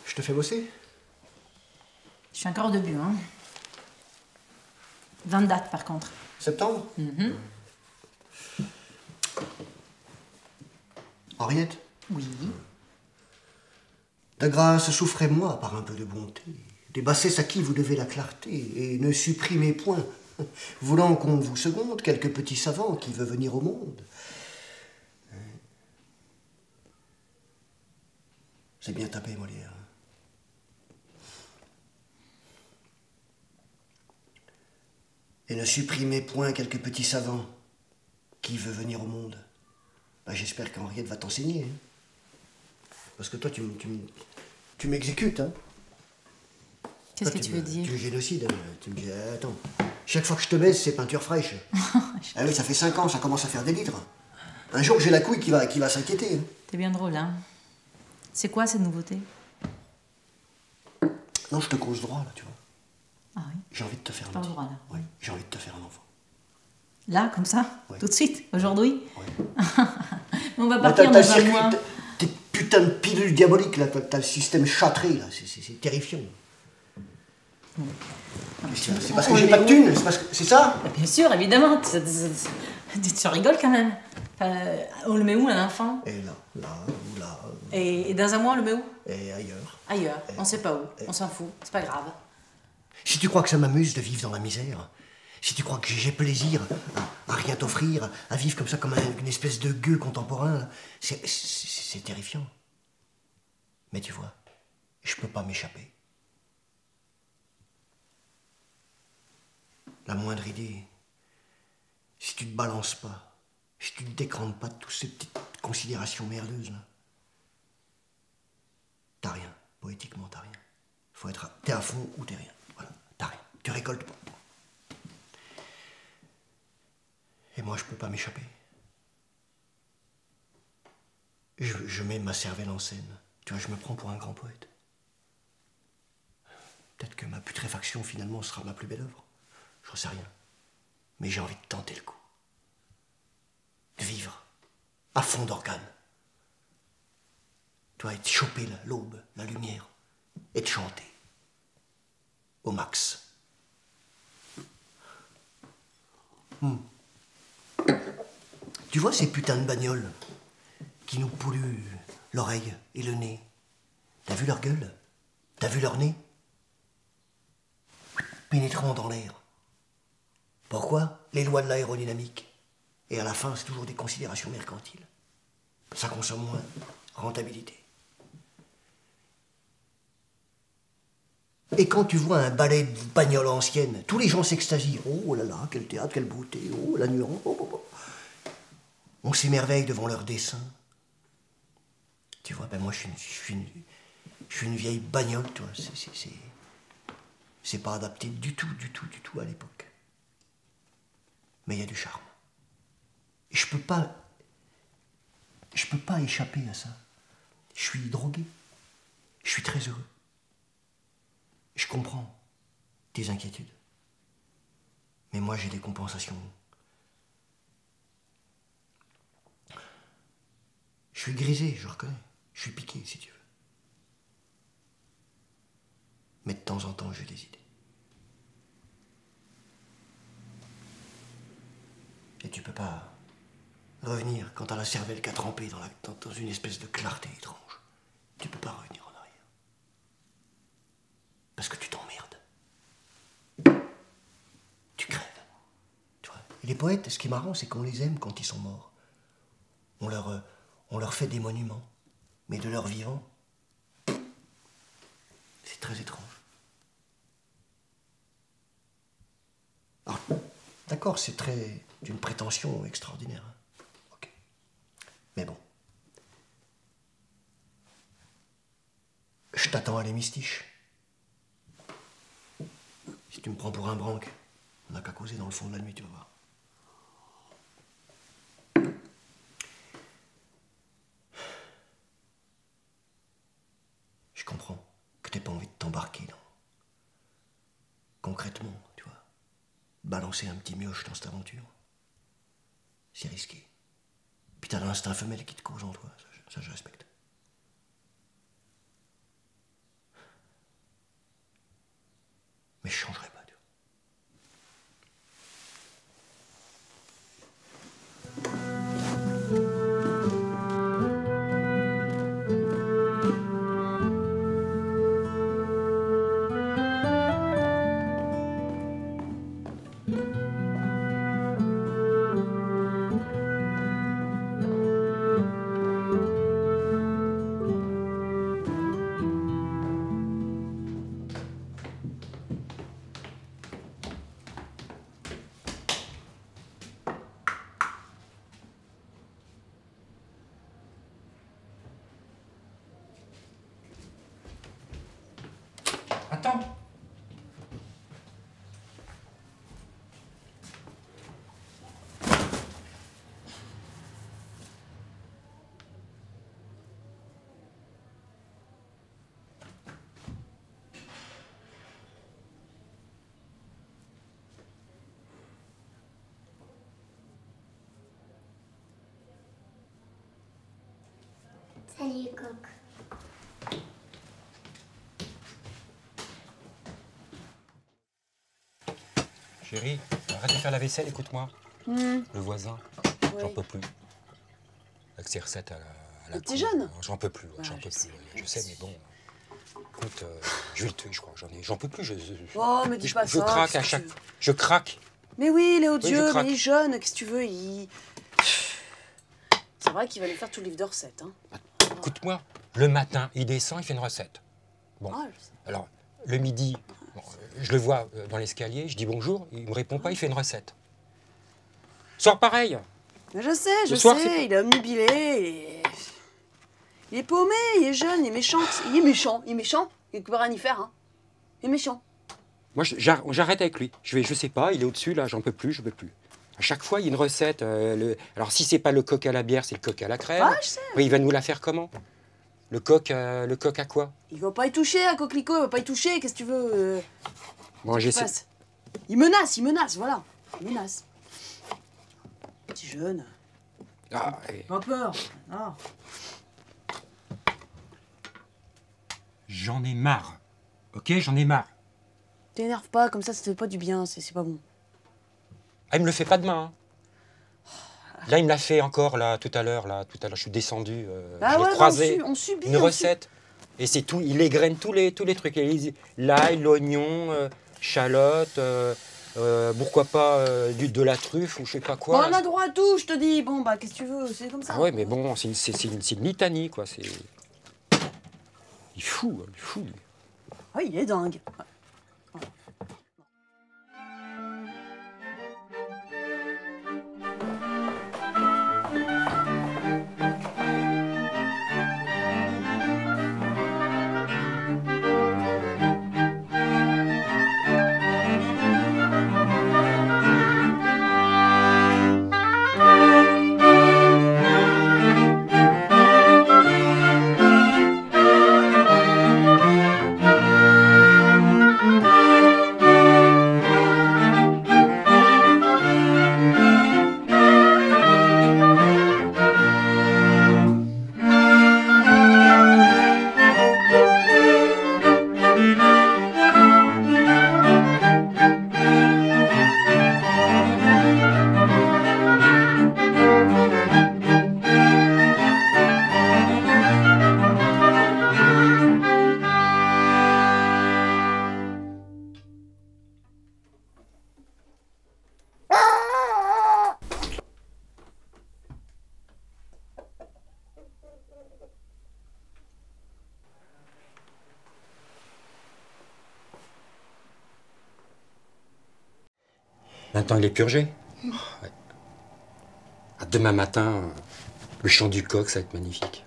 Je te fais bosser? Je suis encore au début, hein. 20 dates, par contre. Septembre? Henriette? Oui. Ta grâce, souffrez-moi par un peu de bonté. Des bassesses à qui vous devez la clarté, et ne supprimez point, voulant qu'on vous seconde, quelque petit savant qui veut venir au monde. C'est bien tapé, Molière. Et ne supprimez point quelque petit savant qui veut venir au monde. Ben, j'espère qu'Henriette va t'enseigner. Hein. Parce que toi, tu m'exécutes, hein. Qu'est-ce que tu veux dire? Tu me génocides. Tu me dis, attends, chaque fois que je te baise, c'est peinture fraîche. Ah oui, ça fait 5 ans, ça commence à faire des litres. Un jour, j'ai la couille qui va s'inquiéter. Hein. T'es bien drôle, hein. C'est quoi cette nouveauté? Non, je te cause droit, là, tu vois. Ah oui? J'ai envie de te faire un Pas le petit... droit, là. Oui, j'ai envie de te faire un enfant. Là, comme ça? Oui. Tout de suite? Aujourd'hui? Oui. On va Mais partir dans un mois. Tes putains de pilules diaboliques, là, t'as le système châtré, là, c'est terrifiant. C'est parce que j'ai pas de thunes, c'est ça? Bien sûr, évidemment. Tu rigoles quand même. On le met où, un enfant? Et là, ou là. Et dans un mois, on le met où? Et ailleurs. Ailleurs. On sait pas où. On s'en fout. C'est pas grave. Si tu crois que ça m'amuse de vivre dans la misère, si tu crois que j'ai plaisir à rien t'offrir, à vivre comme ça, comme une espèce de gueux contemporain, c'est terrifiant. Mais tu vois, je peux pas m'échapper. La moindre idée, si tu te balances pas, si tu te décrantes pas de toutes ces petites considérations merdeuses, là, t'as rien. Poétiquement, t'as rien. Faut être t'es à fond ou t'es rien. Voilà, t'as rien. Tu récoltes pas. Et moi, je peux pas m'échapper. Je mets ma cervelle en scène. Tu vois, je me prends pour un grand poète. Peut-être que ma putréfaction, finalement, sera ma plus belle œuvre. J'en sais rien. Mais j'ai envie de tenter le coup. De vivre. À fond d'organes. Tu vois, et de choper l'aube, la lumière. Et de chanter. Au max. Tu vois ces putains de bagnoles qui nous polluent l'oreille et le nez? T'as vu leur gueule? T'as vu leur nez? Pénétrant dans l'air. Pourquoi? Les lois de l'aérodynamique. Et à la fin, c'est toujours des considérations mercantiles. Ça consomme moins. Rentabilité. Et quand tu vois un ballet de bagnoles anciennes, tous les gens s'extasient. Oh là là, quel théâtre, quelle beauté. Oh, la nuance. Oh. On s'émerveille devant leurs dessins. Tu vois, ben moi, je suis une vieille bagnole, tu vois. C'est pas adapté du tout à l'époque. Mais il y a du charme. Et je peux pas échapper à ça. Je suis drogué. Je suis très heureux. Je comprends tes inquiétudes. Mais moi, j'ai des compensations. Je suis grisé, je reconnais. Je suis piqué, si tu veux. Mais de temps en temps, j'ai des idées. Et tu peux pas revenir quand t'as la cervelle qui a trempé dans une espèce de clarté étrange. Tu peux pas revenir en arrière. Parce que tu t'emmerdes. Tu crèves. Tu vois. Et les poètes, ce qui est marrant, c'est qu'on les aime quand ils sont morts. On leur fait des monuments. Mais de leur vivant, c'est très étrange. Alors, d'accord, c'est d'une prétention extraordinaire. Hein. Ok. Mais bon. Je t'attends à l'hémistiche. Si tu me prends pour un branque, on n'a qu'à causer dans le fond de la nuit, tu vas voir. Je comprends que t'aies pas envie de t'embarquer concrètement, tu vois. Balancer un petit mioche dans cette aventure. C'est risqué. Puis t'as l'instinct femelle qui te cause en toi, ça je respecte. Salut, coq. Chérie, arrête de faire la vaisselle, écoute-moi. Le voisin, j'en peux plus. Avec ses recettes à la Le petit jeune. J'en peux plus, j'en peux plus. Je sais, mais bon. Écoute, je vais le tuer, je crois. J'en peux plus. Oh, mais dis pas ça. Je craque à chaque fois. Je craque. Mais oui, il est odieux, Oui, mais il est jeune. Qu'est-ce que tu veux, C'est vrai qu'il va lui faire tout le livre de recettes. Hein. Écoute-moi, le matin, il descend, il fait une recette. Bon, Ah, je sais. alors, le midi, bon, je le vois dans l'escalier, je dis bonjour, il me répond pas, il fait une recette. Soir pareil. Mais je sais, Le soir, c'est- il est omnubilé, il est paumé, il est jeune, il est méchant. Il est méchant, il peut rien y faire. Hein. Il est méchant. Moi, j'arrête avec lui. Je sais pas, il est au-dessus, là, j'en peux plus, je peux plus. À chaque fois, il y a une recette. Alors, si c'est pas le coq à la bière, c'est le coq à la crème. Ah, je sais. Oui, il va nous la faire comment? Le coq à quoi? Il va pas y toucher, à Coquelicot, il va pas y toucher, qu'est-ce que tu veux Bon, j'essaie. Il menace, voilà. Il menace. Petit jeune. Ah, Pas peur. Ah. J'en ai marre. Ok, j'en ai marre. T'énerve pas, comme ça te fait pas du bien, c'est pas bon. Ah, il me le fait pas demain. Hein. Là, il me l'a fait encore, là, tout à l'heure, je suis descendu. Ah je l'ai ouais, croisé. on subit. Une recette. Et c'est tout, il égrène tous les trucs. L'ail, l'oignon, chalotte, pourquoi pas de la truffe ou je sais pas quoi. Bon, on a droit à tout, je te dis. Bon, bah, qu'est-ce que tu veux, c'est comme ça. Ah ouais, mais bon, c'est une litanie, quoi. Il est fou. Ah, il est dingue. Maintenant, il est purgé. Ouais. À demain matin, le chant du coq, ça va être magnifique.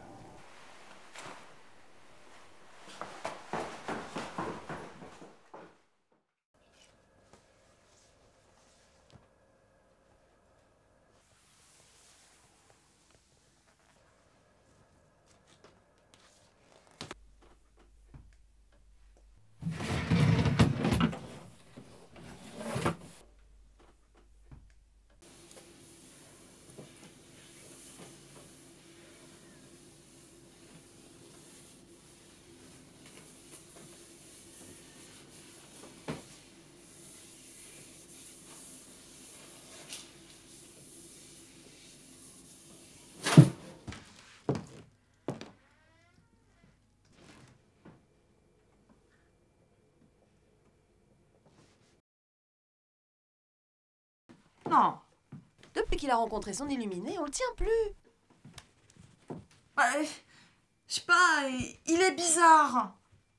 Non. Depuis qu'il a rencontré son illuminé, on le tient plus. Bah, je sais pas, il est bizarre.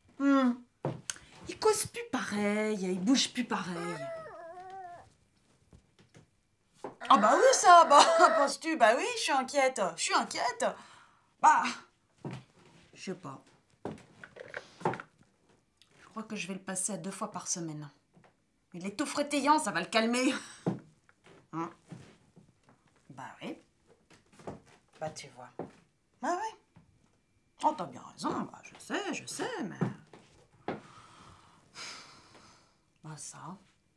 Il cause plus pareil, il bouge plus pareil. Ah bah oui ça, bah penses-tu? Bah oui, je suis inquiète. Bah, je sais pas. Je crois que je vais le passer à 2 fois par semaine. Mais les taux frétillants, ça va le calmer. Hein? Bah oui. Bah tu vois. Bah oui. Oh, t'as bien raison. Bah je sais, mais... Bah ça.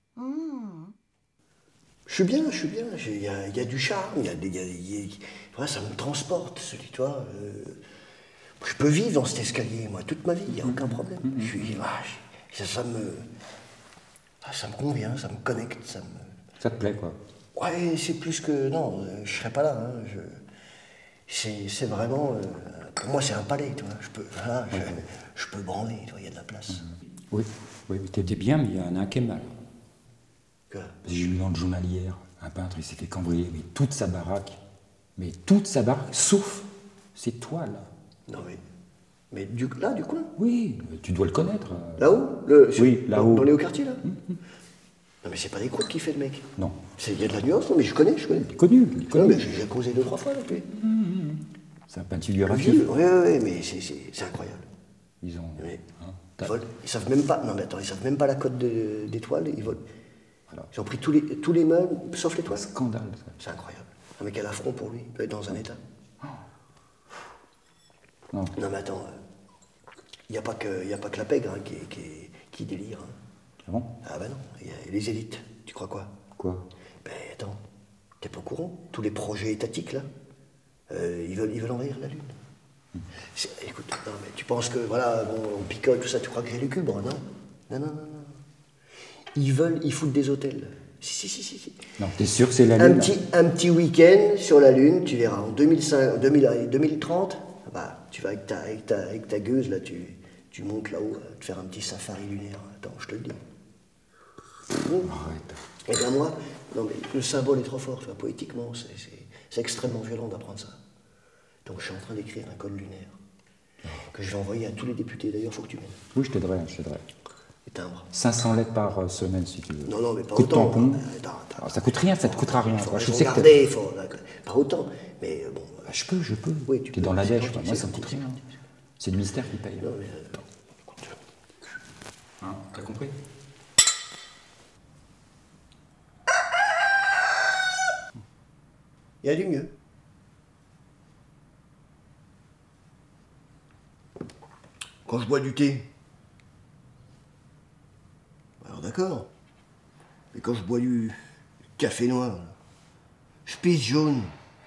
Je suis bien. Il y a du charme, ouais, ça me transporte, toi. Je peux vivre dans cet escalier, moi, toute ma vie, il n'y a aucun problème. Ça me convient, ça me connecte, ça me... Ça te plaît, quoi? Ouais, c'est plus que... Non, je serais pas là. Hein. C'est vraiment... pour moi, c'est un palais, tu vois. Je peux branler, tu vois, il y a de la place. Oui, mais t'étais bien, mais il y en a un qui est mal. Quoi? J'ai lu dans le journal hier, un peintre, il s'est fait cambrioler, toute sa baraque, sauf ses toiles. Non, mais là, du coin? Oui, tu dois le connaître. Là-haut? Oui, là-haut. Dans les hauts-quartiers, là? Non, mais c'est pas des croûtes qui fait le mec. Non. Il y a de la nuance, non, mais je connais. Il est connu. Non, mais j'ai causé 2-3 fois avec lui. C'est un peintilliographique. Oui, mais c'est incroyable. Ils ont... Ils volent. Ils savent même pas... Non, mais attends, ils savent même pas la cote d'étoiles, ils volent. Voilà. Ils ont pris tous les meubles, sauf l'étoile. Scandale, ça. C'est incroyable. Non, mais quel affront pour lui. Il doit être dans un état. Non, mais attends, il n'y a pas que la pègre qui délire. Hein. Ah bon? Ah bah non, il y a les élites. Tu crois quoi? Quoi? Ben attends, t'es pas au courant? Tous les projets étatiques là, ils veulent envahir la Lune. Écoute, non mais tu penses que voilà, bon, on picole, tout ça, tu crois que j'ai les cubres? Non. Ils foutent des hôtels. Si. Non, t'es sûr que c'est la Lune? Un petit week-end sur la Lune, tu verras, en 2030, bah, tu vas avec ta gueuse, là, tu montes là-haut, te faire un petit safari lunaire. Attends, je te le dis. Arrête. Et bien moi, non mais le symbole est trop fort, tu vois, poétiquement, c'est extrêmement violent d'apprendre ça. Donc je suis en train d'écrire un code lunaire, que je vais envoyer à tous les députés, d'ailleurs, il faut que tu m'aides. Oui, je t'aiderai. Les timbres. 500 lettres par semaine, si tu veux. Non, mais pas Coup de autant. tampon. Ça coûte rien, ça te coûtera rien. Je sais que pas autant, mais bon... Je peux. Oui, tu es dans la dèche, moi ça me coûte rien. C'est le ministère qui paye. Non, mais... Hein, t'as compris? Il y a du mieux. Quand je bois du thé, alors d'accord, mais quand je bois du café noir, je pisse jaune.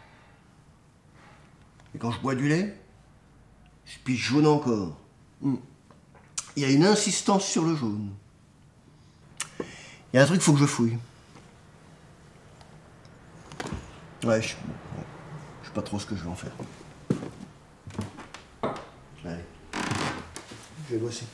Et quand je bois du lait, je pisse jaune encore. Il y a une insistance sur le jaune. Il y a un truc qu'il faut que je fouille. Ouais, je sais pas trop ce que je vais en faire. Allez, je vais bosser.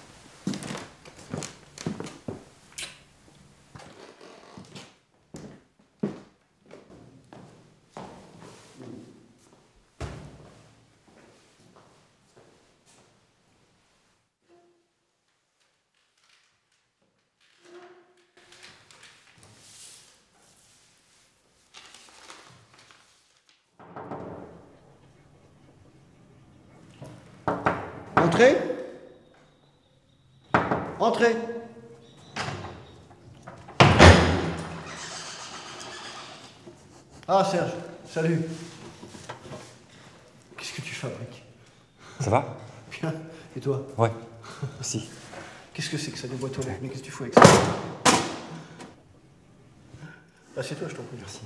Entrez. Ah, Serge, salut. Qu'est-ce que tu fabriques? Ça va? Bien. Et toi? Ouais, aussi. Qu'est-ce que c'est que ça, des boîtes aux lettres? Mais qu'est-ce que tu fous avec ça? Assieds-toi, je t'en prie. Merci.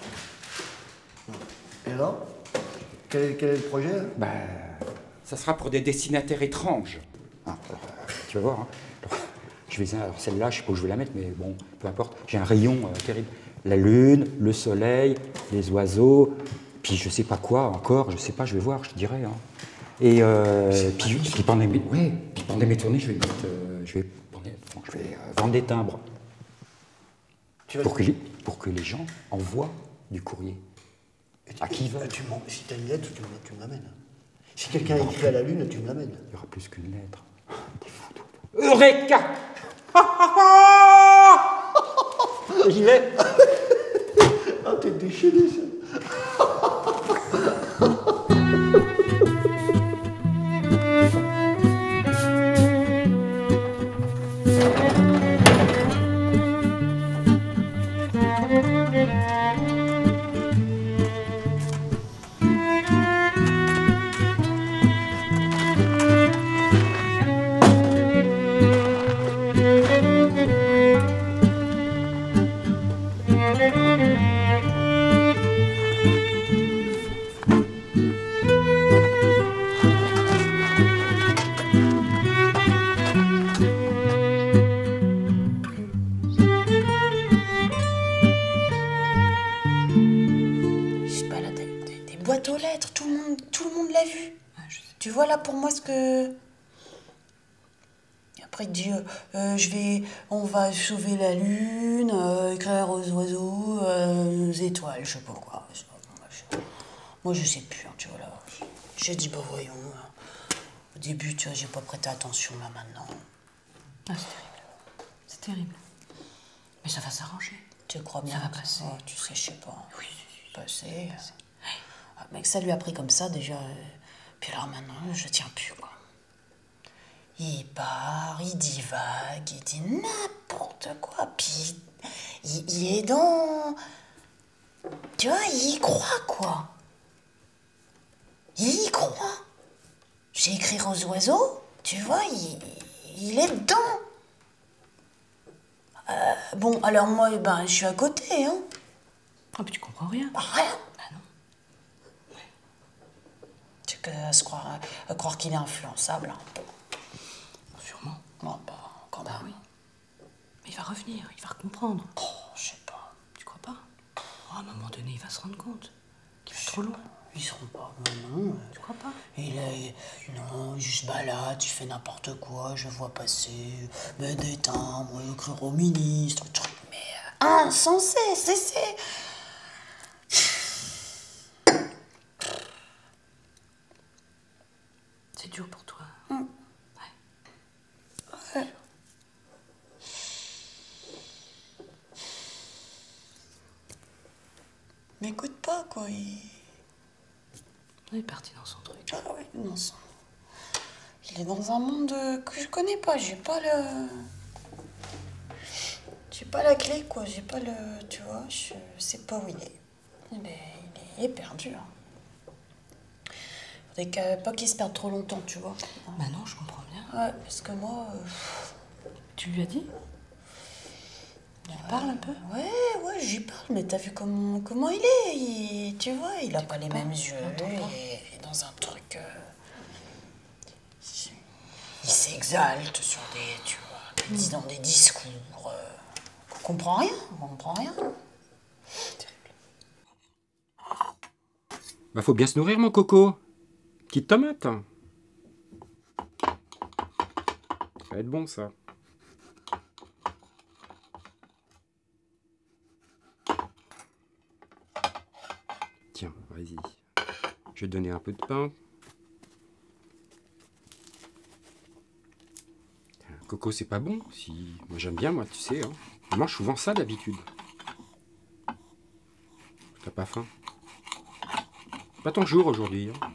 Et alors? Quel est le projet là? Bah, ça sera pour des destinataires étranges. Ah, alors, tu vas voir. Hein. Alors celle-là, je sais pas où je vais la mettre, mais bon, peu importe. J'ai un rayon terrible. La lune, le soleil, les oiseaux, puis je sais pas quoi encore, je sais pas, je vais voir, je te dirai. Hein. Et puis pendant mes tournées, je vais vendre des timbres. Pour que les gens envoient du courrier. À qui veulent. Si tu as une lettre, tu me l'amènes. Si quelqu'un écrit à la lune, tu me l'amènes. Il y aura plus qu'une lettre. T'es fou, toi. Eureka! J'y vais. Ah, t'es déchaîné, ça. Tu vois là pour moi ce que... Et après il dit, on va sauver la lune, écrire aux oiseaux, aux étoiles, je sais pas quoi. Moi je sais plus, hein, tu vois là. J'ai dit, bah voyons. Au début, tu vois, j'ai pas prêté attention là maintenant. Ah, c'est terrible. C'est terrible. Mais ça va s'arranger. Tu crois bien? Ça va passer. Oh, tu sais, je sais pas. Oui. Passer. Ah, mais que ça lui a pris comme ça déjà. Puis alors maintenant, je tiens plus quoi. Il part, il divague, il dit n'importe quoi. Puis il est dans... Tu vois, il y croit quoi. Il y croit. J'ai écrit aux oiseaux, tu vois, il est dedans. Bon, alors moi, je suis à côté, hein. Ah, mais tu comprends rien. Rien. Bah non. Tu peux croire qu'il est influençable. Hein. Sûrement. Bon, quand même. Bah oui. Mais il va revenir, il va comprendre. Oh, je sais pas. Tu crois pas? Oh, à un moment donné, il va se rendre compte qu'il va trop loin. Ils seront pas. Non. Tu crois pas? Non, il se balade, il fait n'importe quoi, je vois passer, me des timbres, écrire au ministre, truc, mais insensé, c'est... C'est dur pour toi. Ouais. M'écoute pas, quoi, Il est parti dans son truc. Ah oui, non, ça... Il est dans un monde que je connais pas, j'ai pas la clé, quoi, j'ai pas le... Tu vois, je sais pas où il est. Il est perdu, hein. Faudrait pas qu'il se perde trop longtemps, tu vois. Bah non, je comprends bien. Ouais, parce que moi... Tu lui as dit? Tu parles un peu? Ouais, j'y parle, mais t'as vu comment il est, tu vois, il a pas les mêmes yeux, il est dans un truc... il s'exalte sur des, tu vois, il dit dans des discours... on comprend rien. Bah faut bien se nourrir mon coco. Petite tomate. Ça va être bon ça. Tiens, vas-y. Je vais te donner un peu de pain. Coco, c'est pas bon. Si... Moi j'aime bien, moi, tu sais. Hein. Je mange souvent ça d'habitude. T'as pas faim? Pas ton jour aujourd'hui. Hein.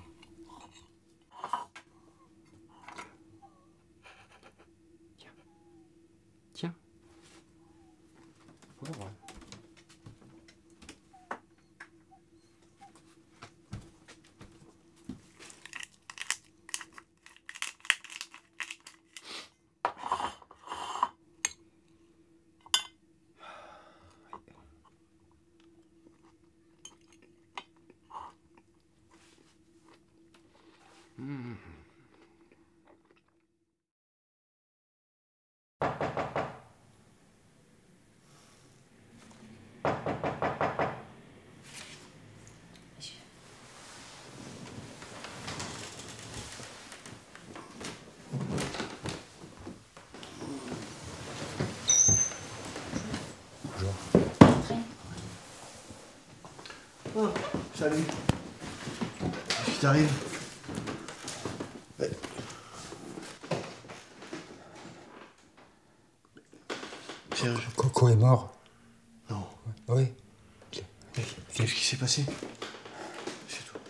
Tiens. Voilà. Ah, salut. Qu'est-ce qui t'arrive? Serge. Coco est mort. Non. Oui. Qu'est-ce qui s'est passé? C'est tout.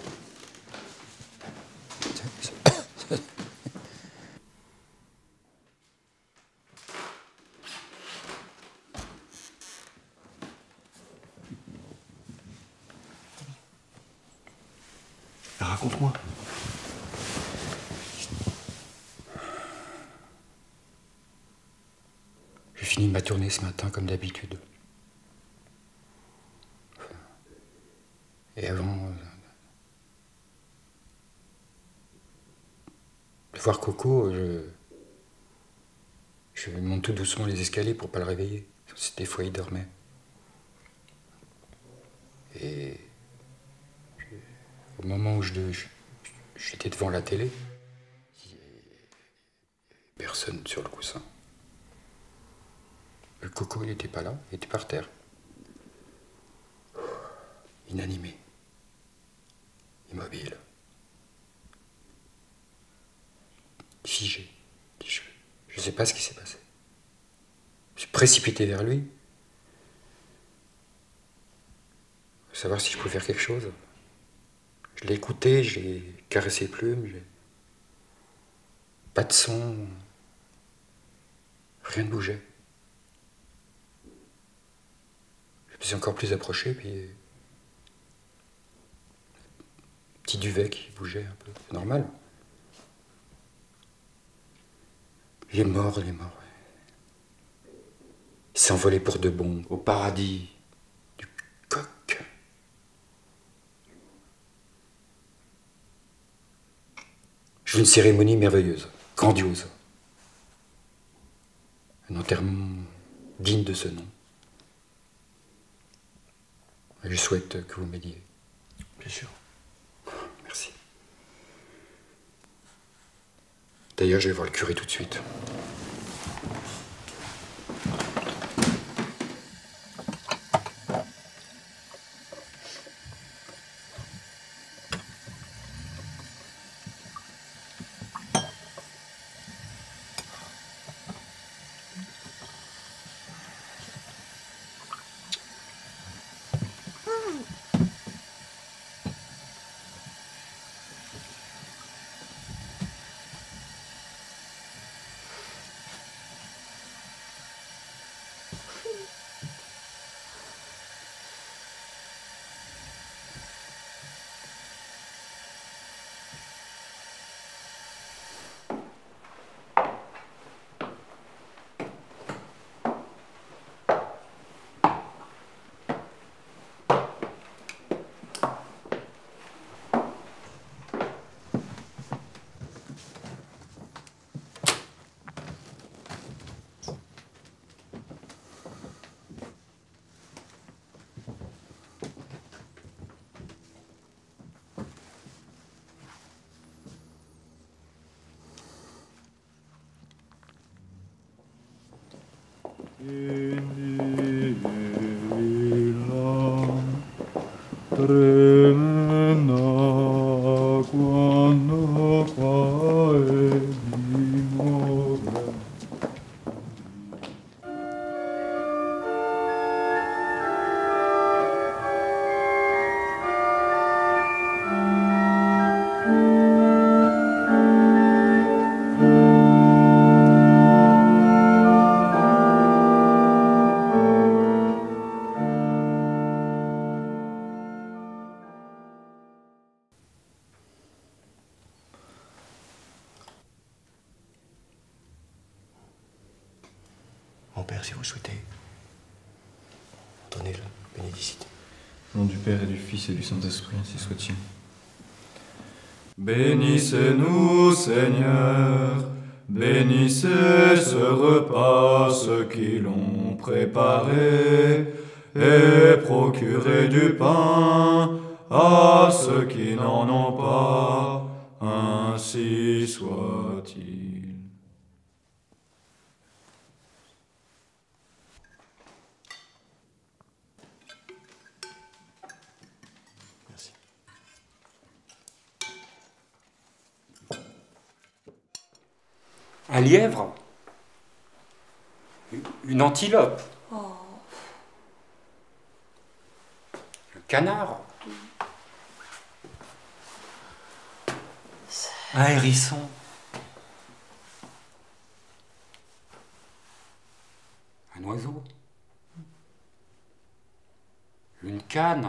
Raconte-moi. J'ai fini ma tournée ce matin comme d'habitude. Et avant de voir Coco, je monte tout doucement les escaliers pour pas le réveiller. Des fois il dormait. Et au moment où je J'étais devant la télé. Personne sur le coussin. Le Coco, il n'était pas là, il était par terre. Inanimé. Immobile. Figé. Je ne sais pas ce qui s'est passé. Je suis précipité vers lui. Pour savoir si je pouvais faire quelque chose. Je l'ai écouté, j'ai caressé les plumes. Pas de son. Rien ne bougeait. Je me suis encore plus approché, puis... Petit duvet qui bougeait un peu. C'est normal. Il est mort. Il s'est envolé pour de bon, au paradis du coq. Je veux une cérémonie merveilleuse, grandiose. Un enterrement digne de ce nom. Et je souhaite que vous m'aidiez. Bien sûr. Merci. D'ailleurs, je vais voir le curé tout de suite. Mon père, si vous souhaitez, donnez la bénédicité. Au nom du Père et du Fils et du Saint-Esprit, ainsi soit-il. Bénissez-nous, Seigneur, bénissez ce repas, ceux qui l'ont préparé, et procurez du pain à ceux qui n'en ont pas, ainsi soit-il. Un lièvre? Une antilope? Oh. Un canard? Un hérisson? Un oiseau? Une canne?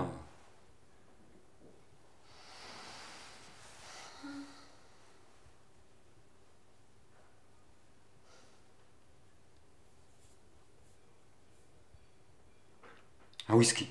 Un whisky.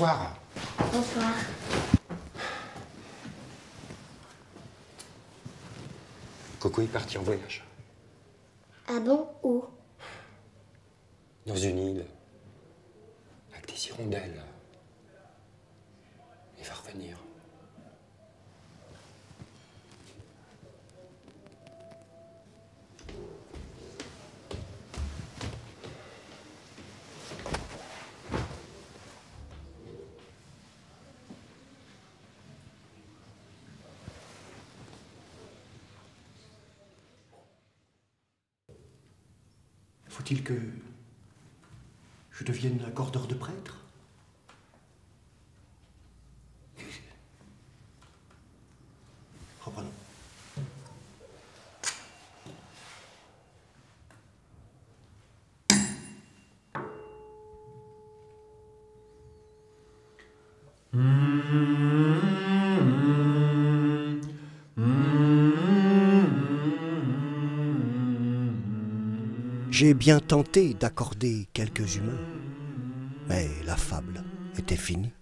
Bonsoir. Bonsoir. Coco est parti en voyage. Ah bon? Où? Dans une île. Avec des hirondelles. Il va revenir. Faut-il que je devienne accordeur de prêtres? Reprenons. J'ai bien tenté d'accorder quelques humains, mais la fable était finie.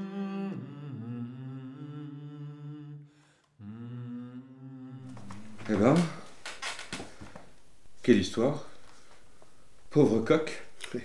Eh ben, quelle histoire. Pauvre coq. Oui.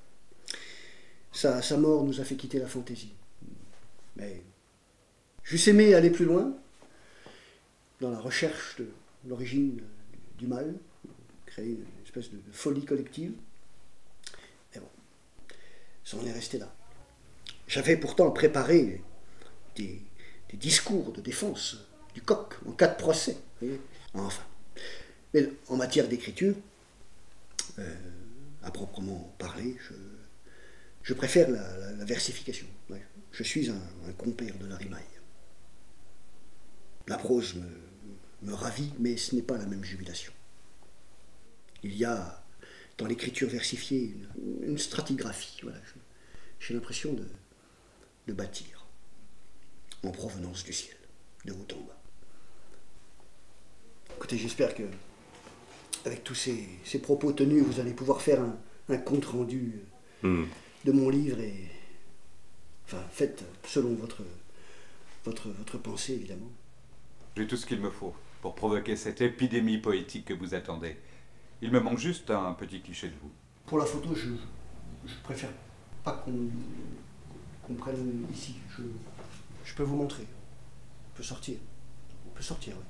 Sa mort nous a fait quitter la fantaisie. Mais j'eusse aimé aller plus loin, dans la recherche de l'origine du mal, créer une espèce de folie collective. Mais bon, ça en est resté là. J'avais pourtant préparé des discours de défense du coq en cas de procès. Vous voyez. Enfin. Mais en matière d'écriture, à proprement parler, je préfère la versification. Ouais. Je suis un compère de la rimaille. La prose me ravit, mais ce n'est pas la même jubilation. Il y a dans l'écriture versifiée une stratigraphie. Voilà. J'ai l'impression de bâtir en provenance du ciel, de haut en bas. Écoutez, j'espère que avec tous ces propos tenus, vous allez pouvoir faire un compte-rendu de mon livre et... Enfin, faites selon votre pensée, évidemment. J'ai tout ce qu'il me faut pour provoquer cette épidémie poétique que vous attendez. Il me manque juste un petit cliché de vous. Pour la photo, je préfère pas qu'on prenne ici. Je peux vous montrer. On peut sortir. On peut sortir, oui.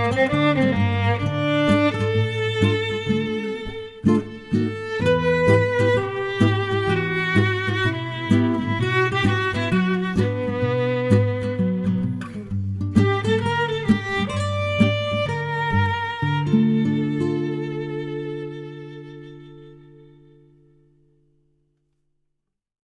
Thank you.